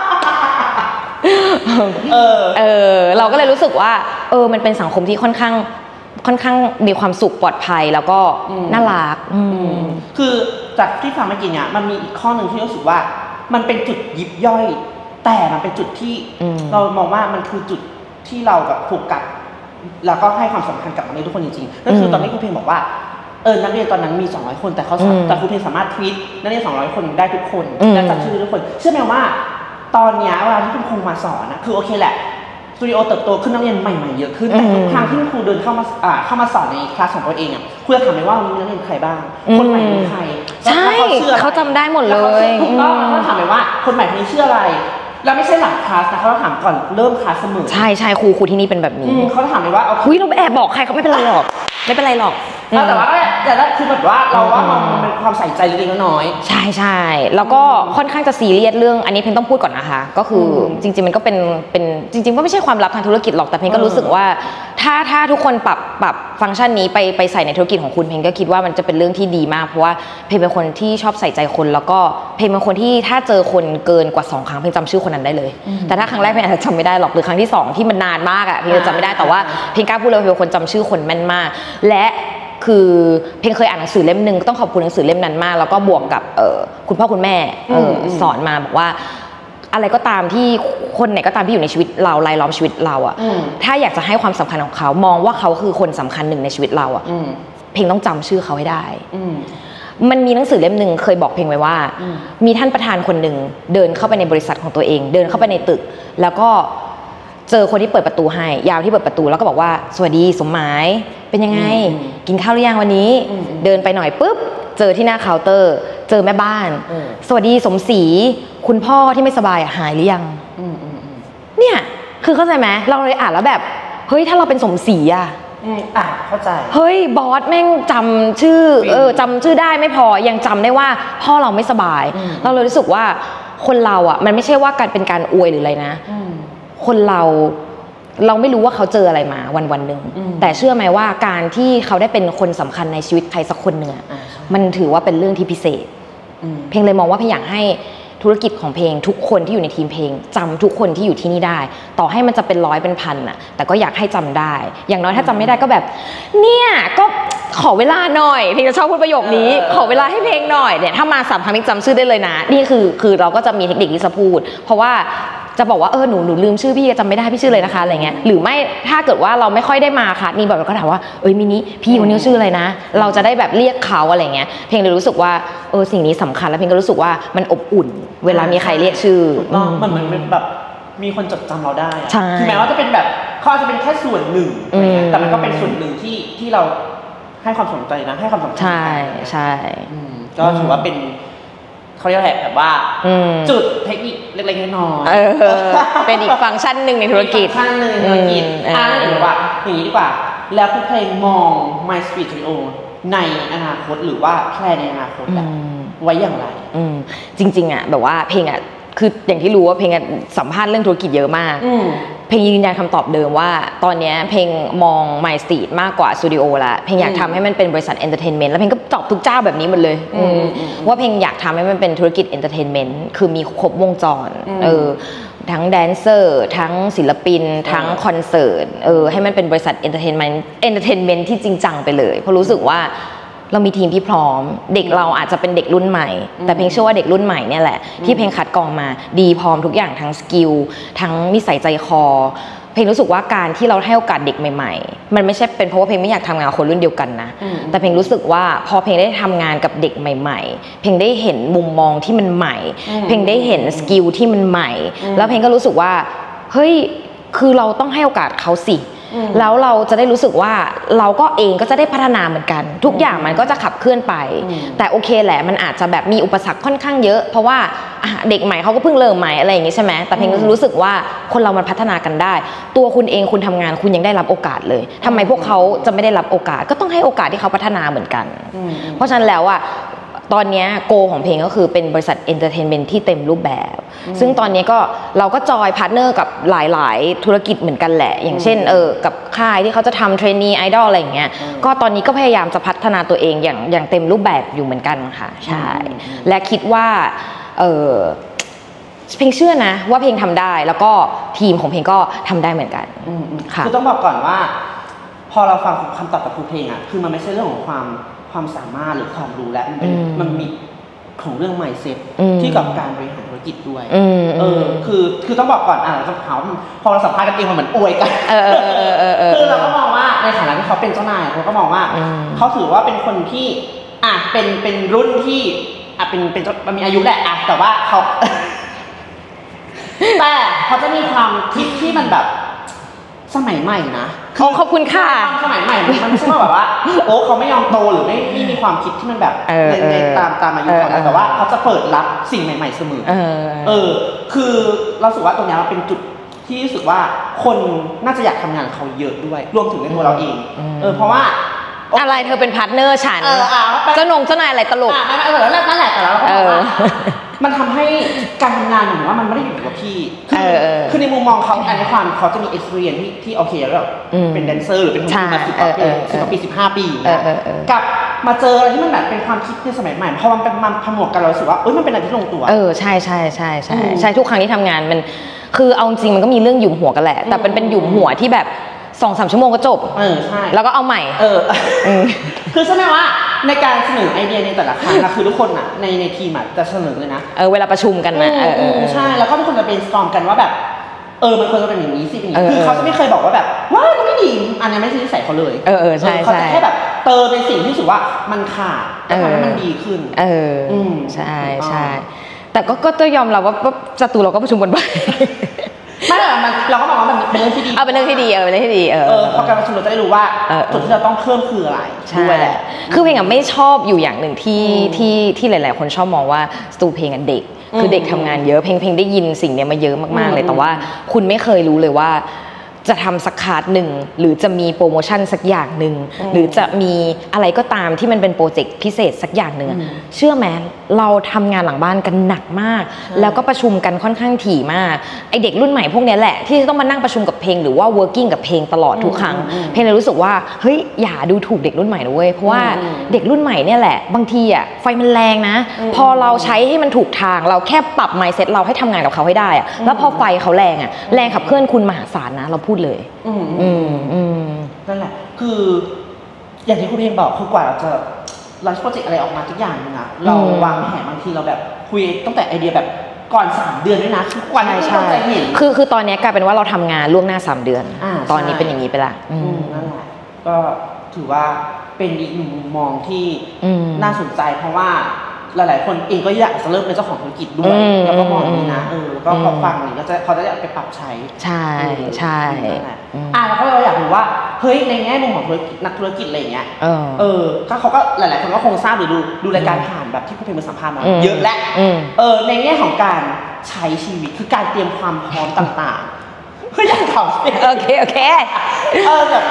เราก็เลยรู้สึกว่ามันเป็นสังคมที่ค่อนข้างมีความสุขปลอดภัยแล้วก็น่ารักคือจากที่ฟังเมื่อกี้เนี่ยมันมีอีกข้อหนึ่งที่รู้สึกว่ามันเป็นจุดยิบย่อยแต่มันเป็นจุดที่เรามองว่ามันคือจุดที่เราแบบโฟกัสแล้วก็ให้ความสำคัญกับนักเรียนทุกคนจริงๆนั่นคือตอนนี้ครูเพลงบอกว่านักเรียนตอนนั้นมี200คนแต่ครูเพลงสามารถทวีตนักเรียน200คนได้ทุกคนและจัดชื่อทุกคนเชื่อไหมว่าตอนนี้เวลาที่คุณครูมาสอนนะคือโอเคแหละสตูดิโอเติบโตขึ้นนักเรียนใหม่ๆเยอะขึ้นแต่ทุกครั้งที่ครูเดินเข้ามาสอนในคลาสของตัวเองอ่ะครูจะถามเลยว่าวันนี้นักเรียนใครบ้างคนใหม่เป็นใครใช่เขาจำได้หมดเลยถูกต้องเขาถามเลยว่าคนใหม่คนนี้ชื่ออะไรแล้วไม่ใช่หลังคลาสนะเขาถามก่อนเริ่มคลาสเสมอใช่ครูที่นี่เป็นแบบนี้เขาถามเลยว่าเราแอบบอกใครเขาไม่เป็นไรหรอกแต่ว่าคือแบบว่าเราว่ามันเป็นความใส่ใจเล็กๆน้อยๆใช่แล้วก็ค่อนข้างจะซีเรียสเรื่องอันนี้เพนต้องพูดก่อนนะคะก็คือจริงๆมันก็เป็นจริงๆก็ไม่ใช่ความลับทางธุรกิจหรอกแต่เพนก็รู้สึกว่าถ้าทุกคนปรับฟังก์ชันนี้ไปใส่ในธุรกิจของคุณเพนก็คิดว่ามันจะเป็นเรื่องที่ดีมากเพราะว่าเพนเป็นคนที่ชอบใส่ใจคนแล้วก็เพนเป็นคนที่ถ้าเจอคนเกินกว่า2 ครั้งเพนจำชื่อคนนั้นได้เลยแต่ถ้าครั้งแรกเพนอาจจะจำไม่ได้หรอกหรือครั้งที่2ที่มันนานมากอ่ะเพนจำไม่ได้แต่ว่าเพนกล้าพูดเลยเพนเป็นคนจำชื่อคนแม่นมากและคือเพลงเคยอ่านหนังสือเล่มนึงต้องขอบคุณหนังสือเล่มนั้นมากแล้วก็บวกกับคุณพ่อคุณแม่สอนมาบอกว่าอะไรก็ตามที่คนไหนก็ตามที่อยู่ในชีวิตเรารายล้อมชีวิตเราอ่ะถ้าอยากจะให้ความสำคัญของเขามองว่าเขาคือคนสำคัญหนึ่งในชีวิตเราอ่ะเพลงต้องจำชื่อเขาให้ได้มันมีหนังสือเล่มนึงเคยบอกเพลงไว้ว่ามีท่านประธานคนหนึ่งเดินเข้าไปในบริษัทของตัวเองเดินเข้าไปในตึกแล้วก็เจอคนที่เปิดประตูให้ยามที่เปิดประตูแล้วก็บอกว่าสวัสดีสมหมายเป็นยังไงกินข้าวหรือยังวันนี้เดินไปหน่อยปุ๊บเจอที่หน้าเคาน์เตอร์เจอแม่บ้านสวัสดีสมศรีคุณพ่อที่ไม่สบายหายหรือยังเนี่ยคือเข้าใจไหมเราเลยอ่านแล้วแบบเฮ้ยถ้าเราเป็นสมศรีอะเข้าใจเฮ้ยบอสแม่งจำชื่อจำชื่อได้ไม่พอยังจำได้ว่าพ่อเราไม่สบายเราเลยรู้สึกว่าคนเราอะมันไม่ใช่ว่าการเป็นการอวยหรืออะไรนะคนเราไม่รู้ว่าเขาเจออะไรมาวันหนึ่งแต่เชื่อไหมว่าการที่เขาได้เป็นคนสำคัญในชีวิตใครสักคนหนึ่งมันถือว่าเป็นเรื่องที่พิเศษเพลงเลยมองว่าเพลงอยากให้ธุรกิจของเพลงทุกคนที่อยู่ในทีมเพลงจำทุกคนที่อยู่ที่นี่ได้ต่อให้มันจะเป็น100เป็นพันน่ะแต่ก็อยากให้จำได้อย่างน้อยถ้าจำไม่ได้ก็แบบเนี่ยก็ขอเวลาหน่อยเพลงจะชอบพูดประโยคนี้ขอเวลาให้เพลงหน่อยเนี่ยถ้ามา3 ครั้งจำชื่อได้เลยนะนี่คือเราก็จะมีเทคนิคที่จะพูดเพราะว่าจะบอกว่าหนูลืมชื่อพี่จำไม่ได้พี่ชื่ออะไรนะคะอะไรเงี้ยหรือไม่ถ้าเกิดว่าเราไม่ค่อยได้มาค่ะนี่แบบเราก็ถามว่ามินิพี่คนนี้ชื่ออะไรนะเราจะได้แบบเรียกเขาอะไรเงี้ยเพลงเลยรู้สึกว่าสิ่งนี้สำคัญแล้วเพลงก็รู้สึกว่ามันอบอุ่นเวลามีใครเรียกชื่อมันเหมือนแบบมีคนจดจำเราได้ถึงแม้ว่าจะเป็นแบบเขาจะเป็นแค่ส่วนหนึ่งแต่มันก็เป็นส่วนหนึ่งที่เราให้ความสนใจนะให้ความสำคัญใช่ก็ถือว่าเป็นเขาเรียกแบบว่าจุดเทคนิคเล็กๆน้อยๆเป็นอีกฟังก์ชันหนึ่งในธุรกิจฟังก์ชันหนึ่งในธุรกิจหรือว่าอย่างนี้ดีกว่าแล้วผู้เพลงมอง My Speed Studio ในอนาคตหรือว่าแพลนในอนาคตไว้อย่างไรจริงๆแบบว่าเพลงคืออย่างที่รู้ว่าเพลงสัมภาษณ์เรื่องธุรกิจเยอะมากเพลงยืนยันคำตอบเดิมว่าตอนนี้เพลงมอง My Street มากกว่าสตูดิโอละเพลงอยากทำให้มันเป็นบริษัทเอนเตอร์เทนเมนต์แล้วเพลงก็ตอบทุกเจ้าแบบนี้หมดเลยว่าเพลงอยากทำให้มันเป็นธุรกิจเอนเตอร์เทนเมนต์คือมีครบวงจรทั้งแดนเซอร์ทั้งศิลปินทั้งคอนเสิร์ตให้มันเป็นบริษัทเอนเตอร์เทนเมนต์ที่จริงจังไปเลยเพราะรู้สึกว่าเรามีทีมที่พร้อมเด็กเราอาจจะเป็นเด็กรุ่นใหม่แต่เพลงเชื่อว่าเด็กรุ่นใหม่เนี่ยแหละที่เพลงคัดกรองมาดีพร้อมทุกอย่างทั้งสกิลทั้งนิสัยใจคอเพลงรู้สึกว่าการที่เราให้โอกาสเด็กใหม่ๆมันไม่ใช่เป็นเพราะว่าเพลงไม่อยากทำงานกับคนรุ่นเดียวกันนะแต่เพลงรู้สึกว่าพอเพลงได้ทำงานกับเด็กใหม่ๆเพลงได้เห็นมุมมองที่มันใหม่เพลงได้เห็นสกิลที่มันใหม่แล้วเพลงก็รู้สึกว่าเฮ้ยคือเราต้องให้โอกาสเขาสิแล้วเราจะได้รู้สึกว่าเราก็เองก็จะได้พัฒนาเหมือนกันทุกอย่างมันก็จะขับเคลื่อนไปแต่โอเคแหละมันอาจจะแบบมีอุปสรรคค่อนข้างเยอะเพราะว่าเด็กใหม่เขาก็เพิ่งเริ่มใหม่อะไรอย่างงี้ใช่ไหมแต่เพลงรู้สึกว่าคนเรามันพัฒนากันได้ตัวคุณเองคุณทำงานคุณยังได้รับโอกาสเลยทำไมพวกเขาจะไม่ได้รับโอกาสก็ต้องให้โอกาสที่เขาพัฒนาเหมือนกันเพราะฉะนั้นแล้วตอนนี้โกของเพลงก็คือเป็นบริษัทเอนเตอร์เทนเมนต์ที่เต็มรูปแบบซึ่งตอนนี้ก็เราก็จอยพาร์ทเนอร์กับหลายๆธุรกิจเหมือนกันแหละอย่างเช่นกับค่ายที่เขาจะทำเทรนนีไอดอลอะไรอย่างเงี้ยก็ตอนนี้ก็พยายามจะพัฒนาตัวเองอย่างเต็มรูปแบบอยู่เหมือนกันค่ะใช่และคิดว่าเพลงเชื่อนะว่าเพลงทำได้แล้วก็ทีมของเพลงก็ทำได้เหมือนกันค่ะคือต้องบอกก่อนว่าพอเราฟังคำตอบจากครูเพลงอ่ะคือมันไม่ใช่เรื่องของความสามารถหรือความรู้และมันมีของเรื่อง mindset ที่กับการบริหารธุรกิจด้วยคือต้องบอกก่อนเขาพอเราสัมภาษณ์กันเองมันเหมือนอวยกันคือเราก็มองว่าในฐานะที่เขาเป็นเจ้านายเราก็มองว่าเขาถือว่าเป็นคนที่เป็นรุ่นที่เป็นมีอายุแหละแต่ว่าเขาแต่เขาจะมีความคิดที่มันแบบสมัยใหม่นะขอบคุณค่ะสมัยใหม่มันไม่ใช่ว่าแบบว่าเขาไม่ยอมโตหรือไม่มีความคิดที่มันแบบในตามอายุเขาแต่ว่าเขาจะเปิดรับสิ่งใหม่ๆเสมอคือเราสึกว่าตรงนี้มันเป็นจุดที่รู้สึกว่าคนน่าจะอยากทำงานเขาเยอะด้วยรวมถึงในตัวเราเองเพราะว่าอะไรเธอเป็นพาร์ทเนอร์ฉันเจ้านายอะไรตลกไม่นั่นแหละแต่เราก็บอกว่ามันทำให้การทำงานเหมือนว่ามันไม่ได้อยู่กับพี่คือในมุมมองเขาในความเขาจะมี experience ที่โอเคแล้วเป็นแดนเซอร์หรือเป็นคนมา10 ปี15 ปีกับมาเจออะไรที่มันแบบเป็นความคิดในสมัยใหม่พอมันเป็นผนวกกันเราสึกว่ามันเป็นอะไรที่ลงตัวใช่ทุกครั้งที่ทำงานมันคือเอาจริงมันก็มีเรื่องหยุมหัวกันแหละแต่เป็นหยุมหัวที่แบบ2-3 ชั่วโมงก็จบใช่แล้วก็เอาใหม่คือใช่ไหมว่าในการเสนอไอเดียในแต่ละครั้งนะคือทุกคนอ่ะในทีมอ่ะจะเสนอเลยนะเวลาประชุมกันนะใช่แล้วก็ทุกคนจะเป็นสตอร์มกันว่าแบบมันควรจะเป็นอย่างนี้สิคือเขาจะไม่เคยบอกว่าแบบว้าวมันไม่ดีอันนี้ไม่ใช่นิสัยเขาเลยใช่เขาจะแค่แบบเติมในสิ่งที่รู้สึกว่ามันขาดแล้วทำให้มันดีขึ้นใช่แต่ก็ต้องยอมรับว่าศัตรูเราก็ประชุมกันบ่อยไม่แต่เราก็บอกว่ามันเป็นเรื่องที่ดีเป็นเรื่องที่ดีเป็นเรื่องที่ดีพอการประชุมเราจะได้รู้ว่าจุดที่เราต้องเพิ่มคืออะไรด้วยแหละคือเพลงไม่ชอบอยู่อย่างหนึ่งที่หลายๆคนชอบมองว่าสตูเพลงเด็กคือเด็กทำงานเยอะเพลงได้ยินสิ่งนี้มาเยอะมากๆเลยแต่ว่าคุณไม่เคยรู้เลยว่าจะทำสักคาร์ดหนึ่งหรือจะมีโปรโมชั่นสักอย่างหนึ่งหรือจะมีอะไรก็ตามที่มันเป็นโปรเจกต์พิเศษสักอย่างหนึ่งเชื่อไหมเราทำงานหลังบ้านกันหนักมากแล้วก็ประชุมกันค่อนข้างถี่มากไอเด็กรุ่นใหม่พวกนี้แหละที่ต้องมานั่งประชุมกับเพลงหรือว่า working กับเพลงตลอดทุกครั้งเพลงเลยรู้สึกว่าเฮ้ยอย่าดูถูกเด็กรุ่นใหม่ด้วยเพราะว่าเด็กรุ่นใหม่เนี่ยแหละบางทีไฟมันแรงนะพอเราใช้ให้มันถูกทางเราแค่ปรับ mindset เราให้ทำงานกับเขาให้ได้แล้วพอไฟเขาแรงแรงขับเคลื่อนคุณมหาศาลนะเราพูดเลยนั่นแหละคืออย่างที่คุณเพลงบอกคือกว่าเราจะลันช์โปรเจกต์อะไรออกมาทุกอย่างนะเราวางแผนบางทีเราแบบคุยตั้งแต่ไอเดียแบบก่อน3 เดือนด้วยนะคือวันที่เราจะเห็นคือตอนนี้กลายเป็นว่าเราทำงานล่วงหน้า3 เดือนตอนนี้เป็นอย่างนี้ไปละนั่นแหละก็ถือว่าเป็นอีกหนึ่งมุมมองที่น่าสนใจเพราะว่าหลายๆคนเองก็อยากจะเริ่มเป็นเจ้าของธุรกิจด้วยแล้วก็มองอย่างนี้นะก็พอฟังนี่ก็จะเขาจะได้ไปปรับใช้ใช่แล้วก็เราอยากรู้ว่าเฮ้ยในแง่มุมของนักธุรกิจอะไรเงี้ยก็เขาก็หลายๆคนก็คงทราบหรือดูรายการผ่านแบบที่คุณเพลงมาสัมภาษณ์มาเยอะและในแง่ของการใช้ชีวิตคือการเตรียมความพร้อมต่างๆเฮ้ยอยากถามโอเคแบบ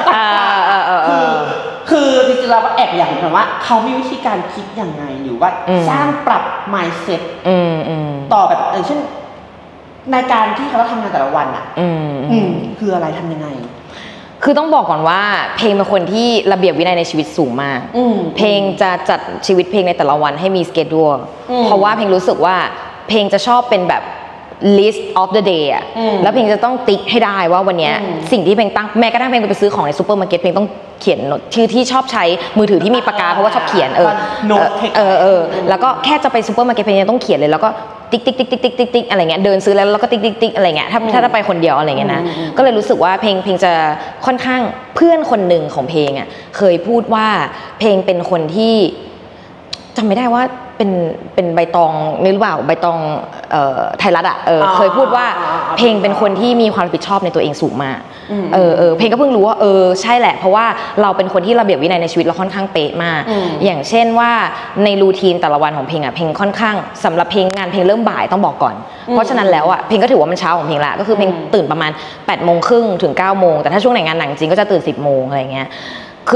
คือจริงๆเราก็แอบอยากเห็นว่าเขามีวิธีการคิดยังไงหรือว่าสร้างปรับ mindset ต่อแบบเช่นในการที่เขาทำงานแต่ละวันคืออะไรทำยังไงคือต้องบอกก่อนว่าเพลงเป็นคนที่ระเบียบวินัยในชีวิตสูงมากเพลงจะจัดชีวิตเพลงในแต่ละวันให้มีสเกจดูลเพราะว่าเพลงรู้สึกว่าเพลงจะชอบเป็นแบบ list of the day แล้วเพลงจะต้องติ๊กให้ได้ว่าวันนี้สิ่งที่เพลงตั้งแม้กระทั่งเพลงไปซื้อของในซูเปอร์มาร์เก็ตเพลงต้องเขียนชื่อที่ชอบใช้มือถือที่มีปากกาเพราะว่าชอบเขียนแล้วก็แค่จะไปซูเปอร์มาร์เก็ตเพลงยังต้องเขียนเลยแล้วก็ติ๊กติ๊กติ๊กติ๊กติ๊กติ๊กติ๊กอะไรเงี้ยเดินซื้อแล้วก็ติ๊กติ๊กติ๊กอะไรเงี้ยถ้าไปคนเดียวอะไรเงี้ยนะก็เลยรู้สึกว่าเพลงจะค่อนข้างเพื่อนคนหนึ่งของเพลงอ่ะเคยพูดว่าเพลงเป็นคนที่จำไม่ได้ว่าเป็นใบตองนี่หรือเปล่าใบตองไทยรัฐอ่ะเคยพูดว่าเพลงเป็นคนที่มีความรับผิดชอบในตัวเองสูงมากเพลงก็เพิ่งรู้ว่าใช่แหละเพราะว่าเราเป็นคนที่ระเบียบวินัยในชีวิตเราค่อนข้างเป๊ะมากอย่างเช่นว่าในรูทีนแต่ละวันของเพลงอ่ะเพลงค่อนข้างสำหรับเพลงงานเพลงเริ่มบ่ายต้องบอกก่อนเพราะฉะนั้นแล้วอ่ะเพลงก็ถือว่ามันเช้าของเพลงละก็คือเพลงตื่นประมาณ 8:30 ถึง 9:00 แต่ถ้าช่วงไหนงานหนังจริงก็จะตื่น 10:00 อะไรเงี้ยคือ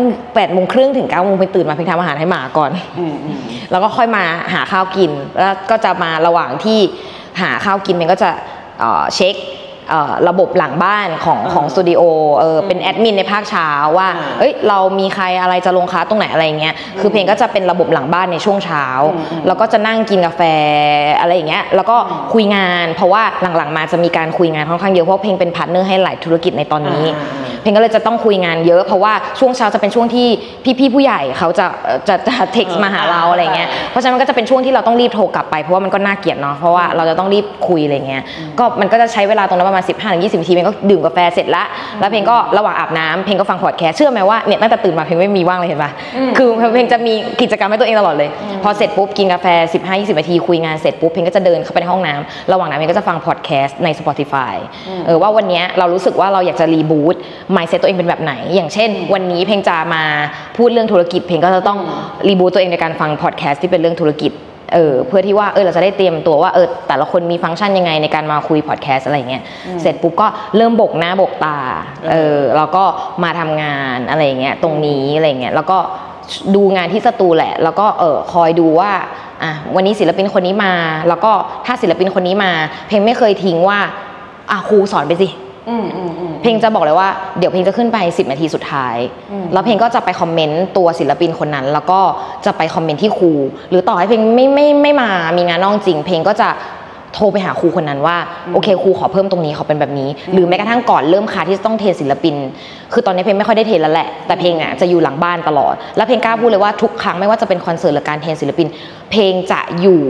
8:30 ถึง 9:00 เพลงตื่นมาเพลงทำอาหารให้หมาก่อนแล้วก็ค่อยมาหาข้าวกินแล้วก็จะมาระหว่างที่หาข้าวกินเพลงก็จะเช็คระบบหลังบ้านของสตูดิโอเป็นแอดมินในภาคเช้าว่าเอ้ยเรามีใครอะไรจะลงคลาสตรงไหนอะไรเงี้ยคือเพลงก็จะเป็นระบบหลังบ้านในช่วงเช้าแล้วก็จะนั่งกินกาแฟอะไรอย่างเงี้ยแล้วก็คุยงานเพราะว่าหลังๆมาจะมีการคุยงานค่อนข้างเยอะเพราะเพลงเป็นพาร์ทเนอร์ให้หลายธุรกิจในตอนนี้เพลงก็เลยจะต้องคุยงานเยอะเพราะว่าช่วงเช้าจะเป็นช่วงที่พี่ผู้ใหญ่เขาจะเท็กซ์มาหาเราอะไรเงี้ยเพราะฉะนั้นมันก็จะเป็นช่วงที่เราต้องรีบโทรกลับไปเพราะว่ามันก็น่าเกลียดเนาะเพราะว่าเราจะต้องรีบคุยอะไรเงี้ยก็มันก็จะใช้เวลาตรงนั้นประมาณ15-20 นาทีเพลงก็ดื่มกาแฟเสร็จแล้วเพลงก็ระหว่างอาบน้ำเพลงก็ฟังพอดแคสต์เชื่อไหมว่าเนี่ยตั้งแต่ตื่นมาเพลงไม่มีว่างเลยเห็นปะคือเพลงจะมีกิจกรรมให้ตัวเองตลอดเลยพอเสร็จปุ๊บกินกาแฟ15-20 นาทีคุยงานเสร็จปุ๊บเพลงก็จะเดินเข้าไปในห้องน้ำระหว่างนั้นเพลงก็จะฟังพอดแคสต์ใน Spotify ว่าวันนี้เรารู้สึกว่าเราอยากจะรีบูต mindset ตัวเองเป็นแบบไหนอย่างเช่นวันนี้เพลงจะมาพูดเรื่องธุรกิจเพลงก็จะต้องรีบูตตัวเองในการฟังพอดแคสต์ที่เป็นเรื่องธุรกิจเพื่อที่ว่าเราจะได้เตรียมตัวว่าแต่ละคนมีฟังก์ชันยังไงในการมาคุยพอดแคสต์อะไรเงี้ยเสร็จปุ๊บก็เริ่มบกหน้าบกตาแล้วก็มาทำงานอะไรเงี้ยตรงนี้อะไรเงี้ยแล้วก็ดูงานที่สตูแหละแล้วก็คอยดูว่าวันนี้ศิลปินคนนี้มาแล้วก็ถ้าศิลปินคนนี้มาเพลงไม่เคยทิ้งว่าครูสอนไปสิเพลงจะบอกเลยว่าเดี๋ยวเพลงจะขึ้นไป10 นาทีสุดท้ายแล้วเพลงก็จะไปคอมเมนต์ตัวศิลปินคนนั้นแล้วก็จะไปคอมเมนต์ที่ครูหรือต่อให้เพลงไม่มามีงานนอกจริงเพลงก็จะโทรไปหาครูคนนั้นว่าโอเคครูขอเพิ่มตรงนี้ขอเป็นแบบนี้หรือแม้กระทั่งก่อนเริ่มคลาสที่ต้องเทรนศิลปินคือตอนนี้เพลงไม่ค่อยได้เทรนแล้วแหละแต่เพลงจะอยู่หลังบ้านตลอดแล้วเพลงกล้าพูดเลยว่าทุกครั้งไม่ว่าจะเป็นคอนเสิร์ตหรือการเทรนศิลปินเพลงจะอยู่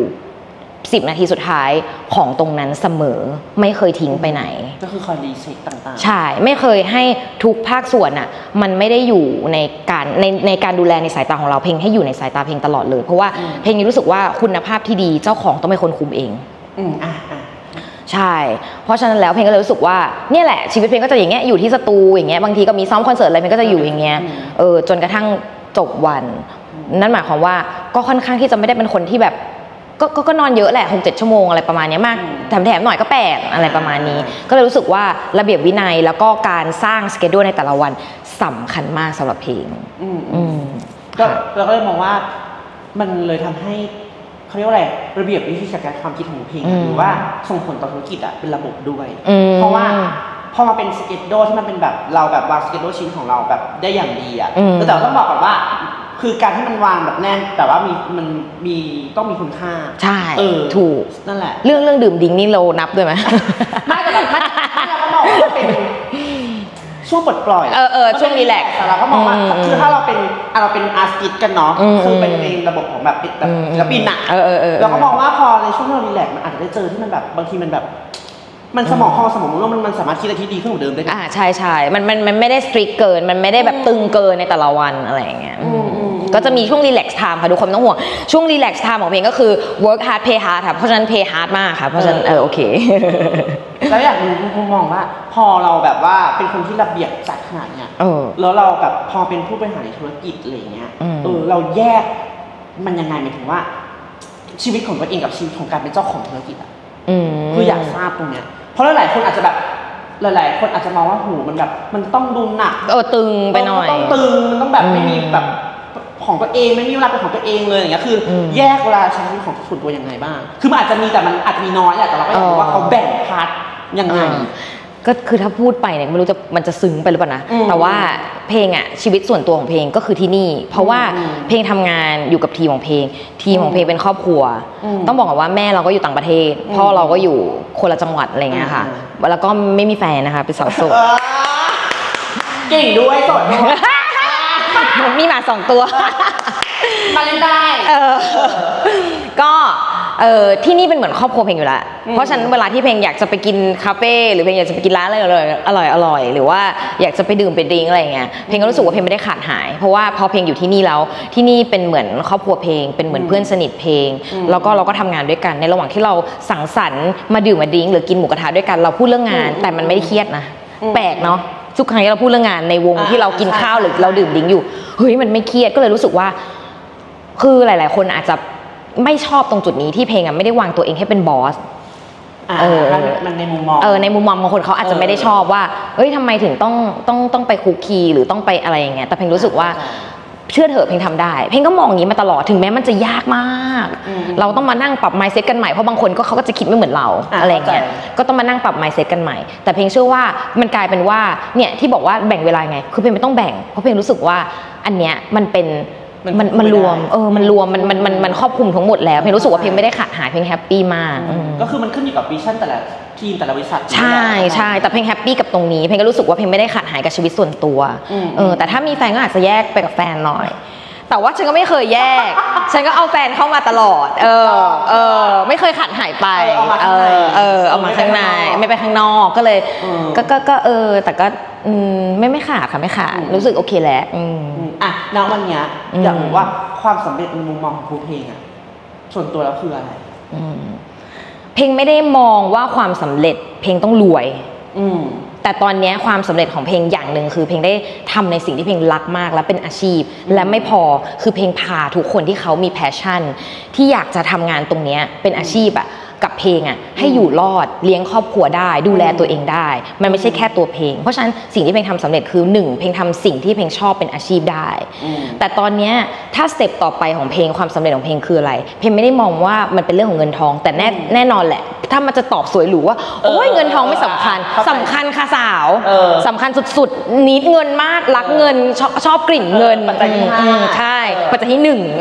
10 นาทีสุดท้ายของตรงนั้นเสมอไม่เคยทิ้งไปไหนก็คือคอยรีเซ็ตต่างๆใช่ไม่เคยให้ทุกภาคส่วนมันไม่ได้อยู่ในการดูแลในสายตาของเราเพลงให้อยู่ในสายตาเพลงตลอดเลยเพราะว่าเพลงรู้สึกว่าคุณภาพที่ดีเจ้าของต้องเป็นคนคุมเองใช่เพราะฉะนั้นแล้วเพลงก็เลยรู้สึกว่าเนี่ยแหละชีวิตเพลงก็จะอย่างเงี้ยอยู่ที่สตูอย่างเงี้ยบางทีก็มีซ้อมคอนเสิร์ตอะไรเพลงก็จะอยู่อย่างเงี้ยจนกระทั่งจบวันนั่นหมายความว่าก็ค่อนข้างที่จะไม่ได้เป็นคนที่แบบก็นอนเยอะแหละ 6-7 ชั่วโมงอะไรประมาณนี้มากแถมหน่อยก็8อะไรประมาณนี้ก็เลยรู้สึกว่าระเบียบวินัยแล้วก็การสร้างสเกดูลในแต่ละวันสำคัญมากสำหรับเพลงก็เราก็เลยมองว่ามันเลยทำให้เขาเรียกว่าอะไรระเบียบวิธีการความคิดของเพลงหรือว่าส่งผลต่อธุรกิจเป็นระบบด้วยเพราะว่าพอมาเป็นสเกดูลที่มันเป็นแบบเราแบบวางสเกดูลชิ้นของเราแบบได้อย่างดีแต่ต้องบอกก่อนว่าคือการที่มันวางแบบแน่นแต่ว่ามันมีต้องมีคุณค่าใช่ถูกนั่นแหละเรื่องดื่มดิ้งนี่เรานับด้วยไหมไม่แต่แบบเราก็มองว่าเป็นช่วงปลดปล่อยช่วงรีแลกซ์แต่เราก็มองว่าคือถ้าเราเป็นอาร์ติสต์กันเนาะคือเป็นระบบของแบบศิลปินเราก็มองว่าพอในช่วงเรารีแลกซ์มันอาจจะได้เจอที่มันแบบบางทีมันแบบมันสมองมันสามารถคิดอะไรที่ดีขึ้นกว่าเดิมได้ใช่มันไม่ได้สตริกเกินมันไม่ได้แบบตึงเกินในแต่ละวันอะไรอย่างเงี้ยก็จะมีช่วงรีแลกซ์ไทม์ค่ะทุกคนต้องห่วงช่วงรีแลกซ์ไทม์ของเพลงก็คือ work hard play hard ค่ะเพราะฉะนั้น play hard มากค่ะเพราะฉะนั้นโอเคแล้วอยากรู้มองว่าพอเราแบบว่าเป็นคนที่ระเบียบจัดขนาดเนี้ยแล้วเราแบบพอเป็นผู้บริหารในธุรกิจอะไรเงี้ยเราแยกมันยังไงหมายถึงว่าชีวิตของตัวเองกับชีวิตของการเป็นเจ้าของธุรกิจคืออยากทราบตรงเนี้ยเพราะหลายๆคนอาจจะแบบหลายๆคนอาจจะมองว่าหูมันแบบมันต้องดูหนักตึงไปหน่อยต้องตึงมันต้องแบบไม่มีแบบของตัวเองไม่มีเวลาเป็นของตัวเองเลยอย่างเงี้ยคือแยกเวลาใช้ชีวิตของส่วนตัวยังไงบ้างคือมันอาจจะมีแต่มันอาจจะมีน้อยแหละแต่เราก็อยากรู้ว่าเขาแบ่งพาร์ทยังไงก็คือถ้าพูดไปเนี่ยไม่รู้มันจะซึ้งไปหรือเปล่านะแต่ว่าเพลงชีวิตส่วนตัวของเพลงก็คือที่นี่เพราะว่าเพลงทำงานอยู่กับทีมของเพลงเป็นครอบครัวต้องบอกว่าแม่เราก็อยู่ต่างประเทศพ่อเราก็อยู่คนละจังหวัดอะไรเงี้ยค่ะแล้วก็ไม่มีแฟนนะคะเป็นสาวโสดเก่งด้วยโสดด้วยมีหมา2 ตัวมาเล่นได้ก็ที่นี่เป็นเหมือนครอบครัวเพลงอยู่แล้วเพราะฉะนั้นเวลาที่เพลงอยากจะไปกินคาเฟ่หรือเพลงอยากจะไปกินร้านอะไรอร่อยหรือว่าอยากจะไปดื่มไปดริงอะไรเงี้ยเพลงก็รู้สึกว่าเพลงไม่ได้ขาดหายเพราะว่าพอเพลงอยู่ที่นี่แล้วที่นี่เป็นเหมือนครอบครัวเพลงเป็นเหมือนเพื่อนสนิทเพลงแล้วก็เราก็ทำงานด้วยกันในระหว่างที่เราสังสรรค์มาดื่มมาดริงหรือกินหมูกระทะด้วยกันเราพูดเรื่องงานแต่มันไม่ได้เครียดนะแปลกเนาะทุกครั้งที่เราพูดเรื่องงานในวงที่เรากินข้าวหรือเราดื่มดริงอยู่เฮ้ยมันไม่เครียดก็เลยรู้สึกว่าคือหลายๆคนอาจจะไม่ชอบตรงจุดนี้ที่เพลงไม่ได้วางตัวเองให้เป็นบอสมันในมุมมองในมุมมองบางคนเขาอาจจะไม่ได้ชอบว่าเอ้ยทำไมถึงต้องไปคุกคีหรือต้องไปอะไรอย่างเงี้ยแต่เพลงรู้สึกว่าเชื่อเถอะเพลงทำได้เพลงก็มองอย่างนี้มาตลอดถึงแม้มันจะยากมากเราต้องมานั่งปรับ mindset กันใหม่เพราะบางคนก็เขาก็จะคิดไม่เหมือนเราอะไรเงี้ยก็ต้องมานั่งปรับ mindset กันใหม่แต่เพลงเชื่อว่ามันกลายเป็นว่าเนี่ยที่บอกว่าแบ่งเวลาไงคือเพลงไม่ต้องแบ่งเพราะเพลงรู้สึกว่าอันเนี้ยมันรวมมันรวมมันครอบคลุมทั้งหมดแล้วเพลงรู้สึกว่าเพลงไม่ได้ขาดหายเพลงแฮปปี้มากก็คือมันขึ้นอยู่กับวิชั่นแต่ละทีมแต่ละบริษัทใช่แต่เพลงแฮปปี้กับตรงนี้เพลงก็รู้สึกว่าเพลงไม่ได้ขาดหายกับชีวิตส่วนตัวแต่ถ้ามีแฟนก็อาจจะแยกไปกับแฟนหน่อยแต่ว่าฉันก็ไม่เคยแยกฉันก็เอาแฟนเข้ามาตลอดไม่เคยขาดหายไปเอามาข้างในไม่ไปข้างนอกก็เลยก็แต่ก็ไม่ขาดค่ะไม่ขาดรู้สึกโอเคแล้วณวันนี้อยากรู้ว่าความสำเร็จในมุมมองของครูเพลงส่วนตัวแล้วคืออะไรเพลงไม่ได้มองว่าความสำเร็จเพลงต้องรวยแต่ตอนนี้ความสำเร็จของเพลงอย่างหนึ่งคือเพลงได้ทำในสิ่งที่เพลงรักมากและเป็นอาชีพและไม่พอคือเพลงพาทุกคนที่เขามีแพชชั่นที่อยากจะทำงานตรงนี้เป็นอาชีพกับเพลงให้อยู่รอดเลี้ยงครอบครัวได้ดูแลตัวเองได้มันไม่ใช่แค่ตัวเพลงเพราะฉะนั้นสิ่งที่เพลงทำสำเร็จคือ1เพลงทำสิ่งที่เพลงชอบเป็นอาชีพได้แต่ตอนนี้ถ้าสเต็ปต่อไปของเพลงความสำเร็จของเพลงคืออะไรเพลงไม่ได้มองว่ามันเป็นเรื่องของเงินทองแต่แน่นอนแหละถ้ามันจะตอบสวยหรูว่าโอ้ยเงินทองไม่สำคัญค่ะสาวสำคัญสุดๆนิดเงินมากรักเงินชอบกลิ่นเงินใช่ปัจจัยที่1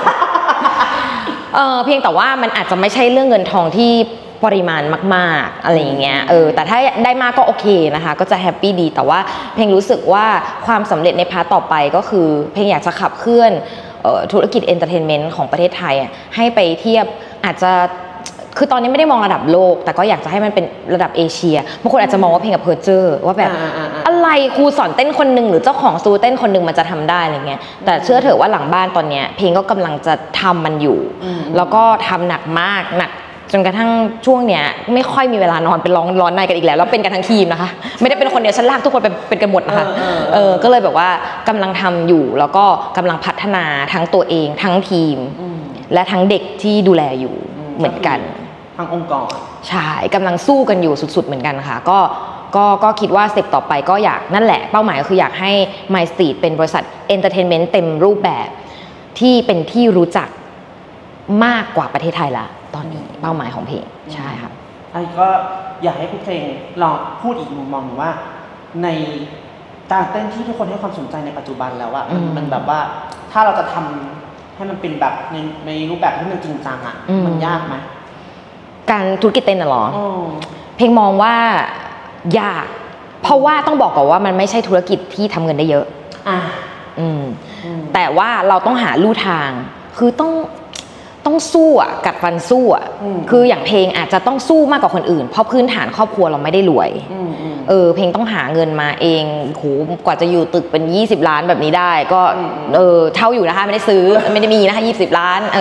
เพียงแต่ว่ามันอาจจะไม่ใช่เรื่องเงินทองที่ปริมาณมากๆอะไรอย่างเงี้ยแต่ถ้าได้มากก็โอเคนะคะก็จะแฮปปี้ดีแต่ว่าเพลงรู้สึกว่าความสำเร็จในพาร์ทต่อไปก็คือเพลงอยากจะขับเคลื่อนธุรกิจเอนเตอร์เทนเมนต์ของประเทศไทยให้ไปเทียบอาจจะคือตอนนี้ไม่ได้มองระดับโลกแต่ก็อยากจะให้มันเป็นระดับเอเชียบางคนอาจจะมองว่าเพลงกับเพอร์เจอร์ว่าแบบอะไรครูสอนเต้นคนหนึ่งหรือเจ้าของสตูเต้นคนหนึ่งมันจะทำได้อะไรเงี้ยแต่เชื่อเถอะว่าหลังบ้านตอนนี้เพลงก็กำลังจะทำมันอยู่แล้วก็ทำหนักมากหนักจนกระทั่งช่วงเนี้ยไม่ค่อยมีเวลานอนเป็นร้อนในกันอีกแล้วเป็นกันทั้งทีมนะคะไม่ได้เป็นคนเดียวฉันลากทุกคนเป็นกันหมดนะคะก็เลยแบบว่ากำลังทำอยู่แล้วก็กำลังพัฒนาทั้งตัวเองทั้งทีมและทั้งเด็กที่ดูแลอยู่เหมือนกันทั้งองค์กรใช่กำลังสู้กันอยู่สุดๆเหมือนกันค่ะก็คิดว่าสเต็ปต่อไปก็อยากนั่นแหละเป้าหมายก็คืออยากให้ My Street เป็นบริษัทเอนเตอร์เทนเมนต์เต็มรูปแบบที่เป็นที่รู้จักมากกว่าประเทศไทยละตอนนี้เป้าหมายของเพลงใช่ค่ะไอ้ก็อยากให้ผู้เพลงลองพูดอีกมุมมองว่าในการเต้นที่ทุกคนให้ความสนใจในปัจจุบันแล้วมันแบบว่าถ้าเราจะทำให้มันเป็นแบบในรูปแบบที่มันจริงจังมันยากไหมการธุรกิจเต้นน่ะหรอเพลงมองว่ายากเพราะว่าต้องบอกก่อนว่ามันไม่ใช่ธุรกิจที่ทำเงินได้เยอะแต่ว่าเราต้องหาลู่ทางคือต้องสู้กัดฟันสู้คืออย่างเพลงอาจจะต้องสู้มากกว่าคนอื่นเพราะพื้นฐานครอบครัวเราไม่ได้รวยเพลงต้องหาเงินมาเองโหกว่าจะอยู่ตึกเป็น20 ล้านแบบนี้ได้ก็เท่าอยู่นะคะไม่ได้ซื้อไม่ได้มีนะคะ20 ล้าน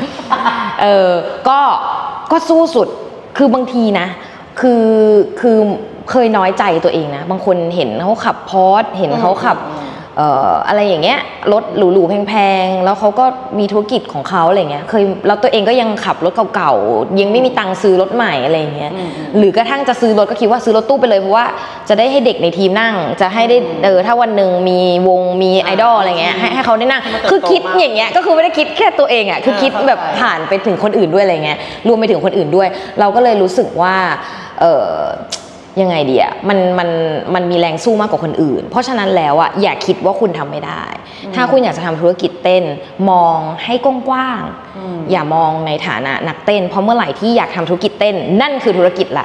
ก็สู้สุดคือบางทีนะคือเคยน้อยใจตัวเองนะบางคนเห็นเขาขับพอร์ชเห็นเขาขับอะไรอย่างเงี้ยรถหรูๆแพงๆแล้วเขาก็มีธุรกิจของเขาอะไรเงี้ยเคยแล้วตัวเองก็ยังขับรถเก่าๆยังไม่มีตังค์ซื้อรถใหม่อะไรเงี้ยหรือกระทั่งจะซื้อรถก็คิดว่าซื้อรถตู้ไปเลยเพราะว่าจะได้ให้เด็กในทีมนั่งจะให้ได้ถ้าวันหนึ่งมีวงมีไอดอลอะไรเงี้ยให้เขาได้นั่งคือคิดอย่างเงี้ยก็คือไม่ได้คิดแค่ตัวเองคือคิดแบบผ่านไปถึงคนอื่นด้วยอะไรเงี้ยรวมไปถึงคนอื่นด้วยเราก็เลยรู้สึกว่ายังไงดีมันมีแรงสู้มากกว่าคนอื่นเพราะฉะนั้นแล้วอย่าคิดว่าคุณทำไม่ได้ถ้าคุณอยากจะทำธุรกิจเต้นมองให้กว้างๆอย่ามองในฐานะนักเต้นเพราะเมื่อไหร่ที่อยากทำธุรกิจเต้นนั่นคือธุรกิจละ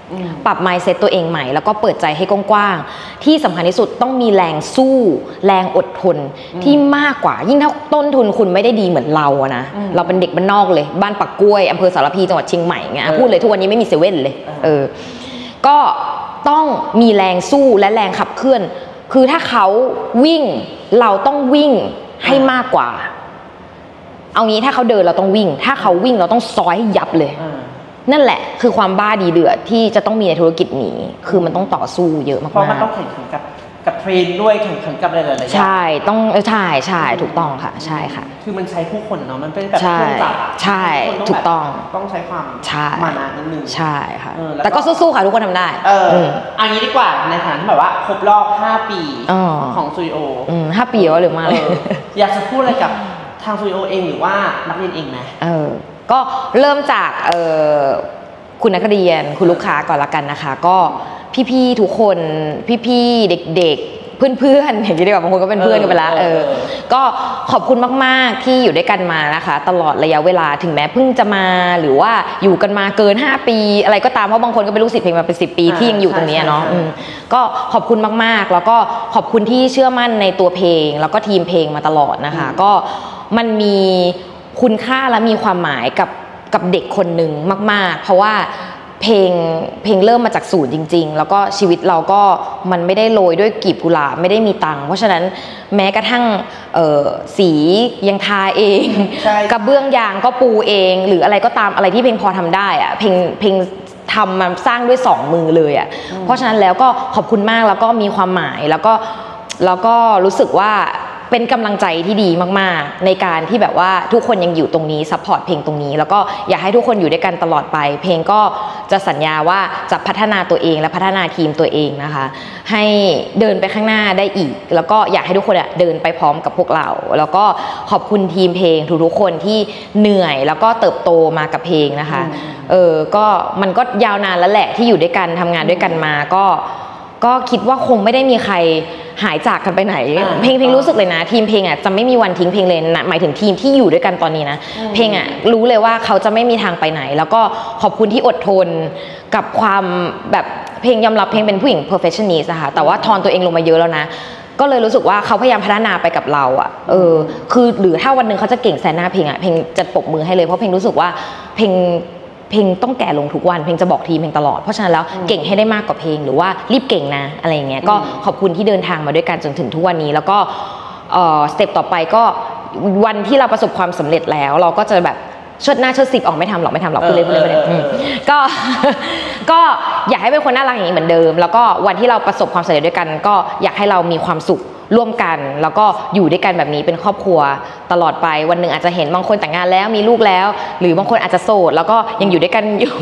ปรับ mindset ตัวเองใหม่แล้วก็เปิดใจให้กว้างๆที่สำคัญที่สุดต้องมีแรงสู้แรงอดทนที่มากกว่ายิ่งถ้าต้นทุนคุณไม่ได้ดีเหมือนเราอะนะเราเป็นเด็กบ้านนอกเลยบ้านปักกล้วยอำเภอสารพีจังหวัดเชียงใหม่เงี้ยพูดเลยทุกวันนี้ไม่มีเซเว่นเลยก็ต้องมีแรงสู้และแรงขับเคลื่อนคือถ้าเขาวิ่งเราต้องวิ่งให้มากกว่าเอางี้ถ้าเขาเดินเราต้องวิ่งถ้าเขาวิ่งเราต้องซอยให้ยับเลยนั่นแหละคือความบ้าดีเดือดที่จะต้องมีในธุรกิจนี้คือมันต้องต่อสู้เยอะมากๆเพราะมันต้องแข่งขันกับเทรนด้วยแข่งขันกับอะไรหลายๆอย่างใช่ต้องใช่ถูกต้องค่ะใช่ค่ะคือมันใช้ผู้คนเนาะมันเป็นแบบเครื่องจักรใช่ถูกต้องใช้ความมานะนิดนึงใช่ค่ะแต่ก็สู้ๆค่ะทุกคนทำได้อันนี้ดีกว่าในฐานะที่แบบว่าครบรอบ5 ปีของสตูดิโอ 5 ปีแล้วหรือมาเลยอยากจะพูดอะไรกับทางสตูดิโอเองหรือว่านักเรียนเองไหมก็เริ่มจากคุณนักเรียนคุณลูกค้าก่อนละกันนะคะก็พี่ๆทุกคนพี่ๆเด็กๆเพื่อนๆอย่างที่ได้บอกบางคนก็เป็นเพื่อนกันไปแล้วก็ขอบคุณมากๆที่อยู่ด้วยกันมานะคะตลอดระยะเวลาถึงแม้เพิ่งจะมาหรือว่าอยู่กันมาเกิน5 ปีอะไรก็ตามเพราะบางคนก็เป็นลูกศิษย์เพลงมาเป็น10 ปีที่ยังอยู่ตรงนี้เนาะก็ขอบคุณมากๆแล้วก็ขอบคุณที่เชื่อมั่นในตัวเพลงแล้วก็ทีมเพลงมาตลอดนะคะก็มันมีคุณค่าและมีความหมายกับเด็กคนหนึ่งมากๆเพราะว่าเพลงเริ่มมาจากศูนย์จริงๆแล้วก็ชีวิตเราก็มันไม่ได้โรยด้วยกลีบกุหลาบไม่ได้มีตังค์เพราะฉะนั้นแม้กระทั่งสียังทาเองกระเบื้องยางก็ปูเองหรืออะไรก็ตามอะไรที่เพลงพอทำได้อะเพลงทำมันสร้างด้วย2 มือเลยอะเพราะฉะนั้นแล้วก็ขอบคุณมากแล้วก็มีความหมายแล้วก็รู้สึกว่าเป็นกำลังใจที่ดีมากๆในการที่แบบว่าทุกคนยังอยู่ตรงนี้ซัพพอร์ตเพลงตรงนี้แล้วก็อยากให้ทุกคนอยู่ด้วยกันตลอดไปเพลงก็จะสัญญาว่าจะพัฒนาตัวเองและพัฒนาทีมตัวเองนะคะให้เดินไปข้างหน้าได้อีกแล้วก็อยากให้ทุกคนเดินไปพร้อมกับพวกเราแล้วก็ขอบคุณทีมเพลงทุกๆคนที่เหนื่อยแล้วก็เติบโตมากับเพลงนะคะก็มันก็ยาวนานแล้วแหละที่อยู่ด้วยกันทำงานด้วยกันมาก็คิดว่าคงไม่ได้มีใครหายจากกันไปไหนเพลงรู้สึกเลยนะทีมเพลงจะไม่มีวันทิ้งเพลงเลยนะหมายถึงทีมที่อยู่ด้วยกันตอนนี้นะเพลงรู้เลยว่าเขาจะไม่มีทางไปไหนแล้วก็ขอบคุณที่อดทนกับความแบบเพลงยอมรับเพลงเป็นผู้หญิง perfectionist อะค่ะแต่ว่าทอนตัวเองลงมาเยอะแล้วนะก็เลยรู้สึกว่าเขาพยายามพัฒนาไปกับเราอะคือหรือถ้าวันหนึ่งเขาจะเก่งแซนหน้าเพลงเพลงจะปรบมือให้เลยเพราะเพลงรู้สึกว่าเพลงต้องแก่ลงทุกวันเพลงจะบอกทีมเพลงตลอดเพราะฉะนั้นแล้วเก่งให้ได้มากกว่าเพลงหรือว่ารีบเก่งนะอะไรอย่างเงี้ยก็ขอบคุณที่เดินทางมาด้วยกันจนถึงทุกวันนี้แล้วก็สเต็ปต่อไปก็วันที่เราประสบความสำเร็จแล้วเราก็จะแบบเชิดหน้าเชิดสิบออกไม่ทำหรอกพูดเลยก็อยากให้เป็นคนน่ารักอย่างนี้เหมือนเดิมแล้วก็วันที่เราประสบความสำเร็จด้วยกันก็อยากให้เรามีความสุขร่วมกันแล้วก็อยู่ด้วยกันแบบนี้เป็นครอบครัวตลอดไปวันหนึ่งอาจจะเห็นบางคนแต่งงานแล้วมีลูกแล้วหรือบางคนอาจจะโสดแล้วก็ยังอยู่ด้วยกันอยู่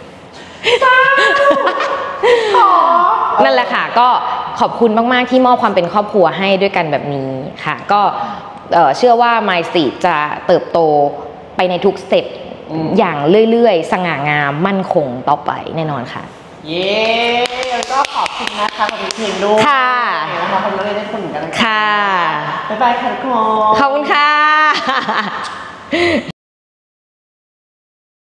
นั่นแหละค่ะก็ขอบคุณมากๆที่มอบความเป็นครอบครัวให้ด้วยกันแบบนี้ค่ะก็เชื่อว่า My Street จะเติบโตไปในทุกสเต็ปอย่างเรื่อยๆสง่างามมั่นคงต่อไปแน่นอนค่ะเย้ก็ขอบคุณนะคะขอบคุณเพลงด้วยค่ะนะคะคนเราได้คนเหมือนกันค่ะบ๊ายบายค่ะทุกคนขอบคุณค่ะ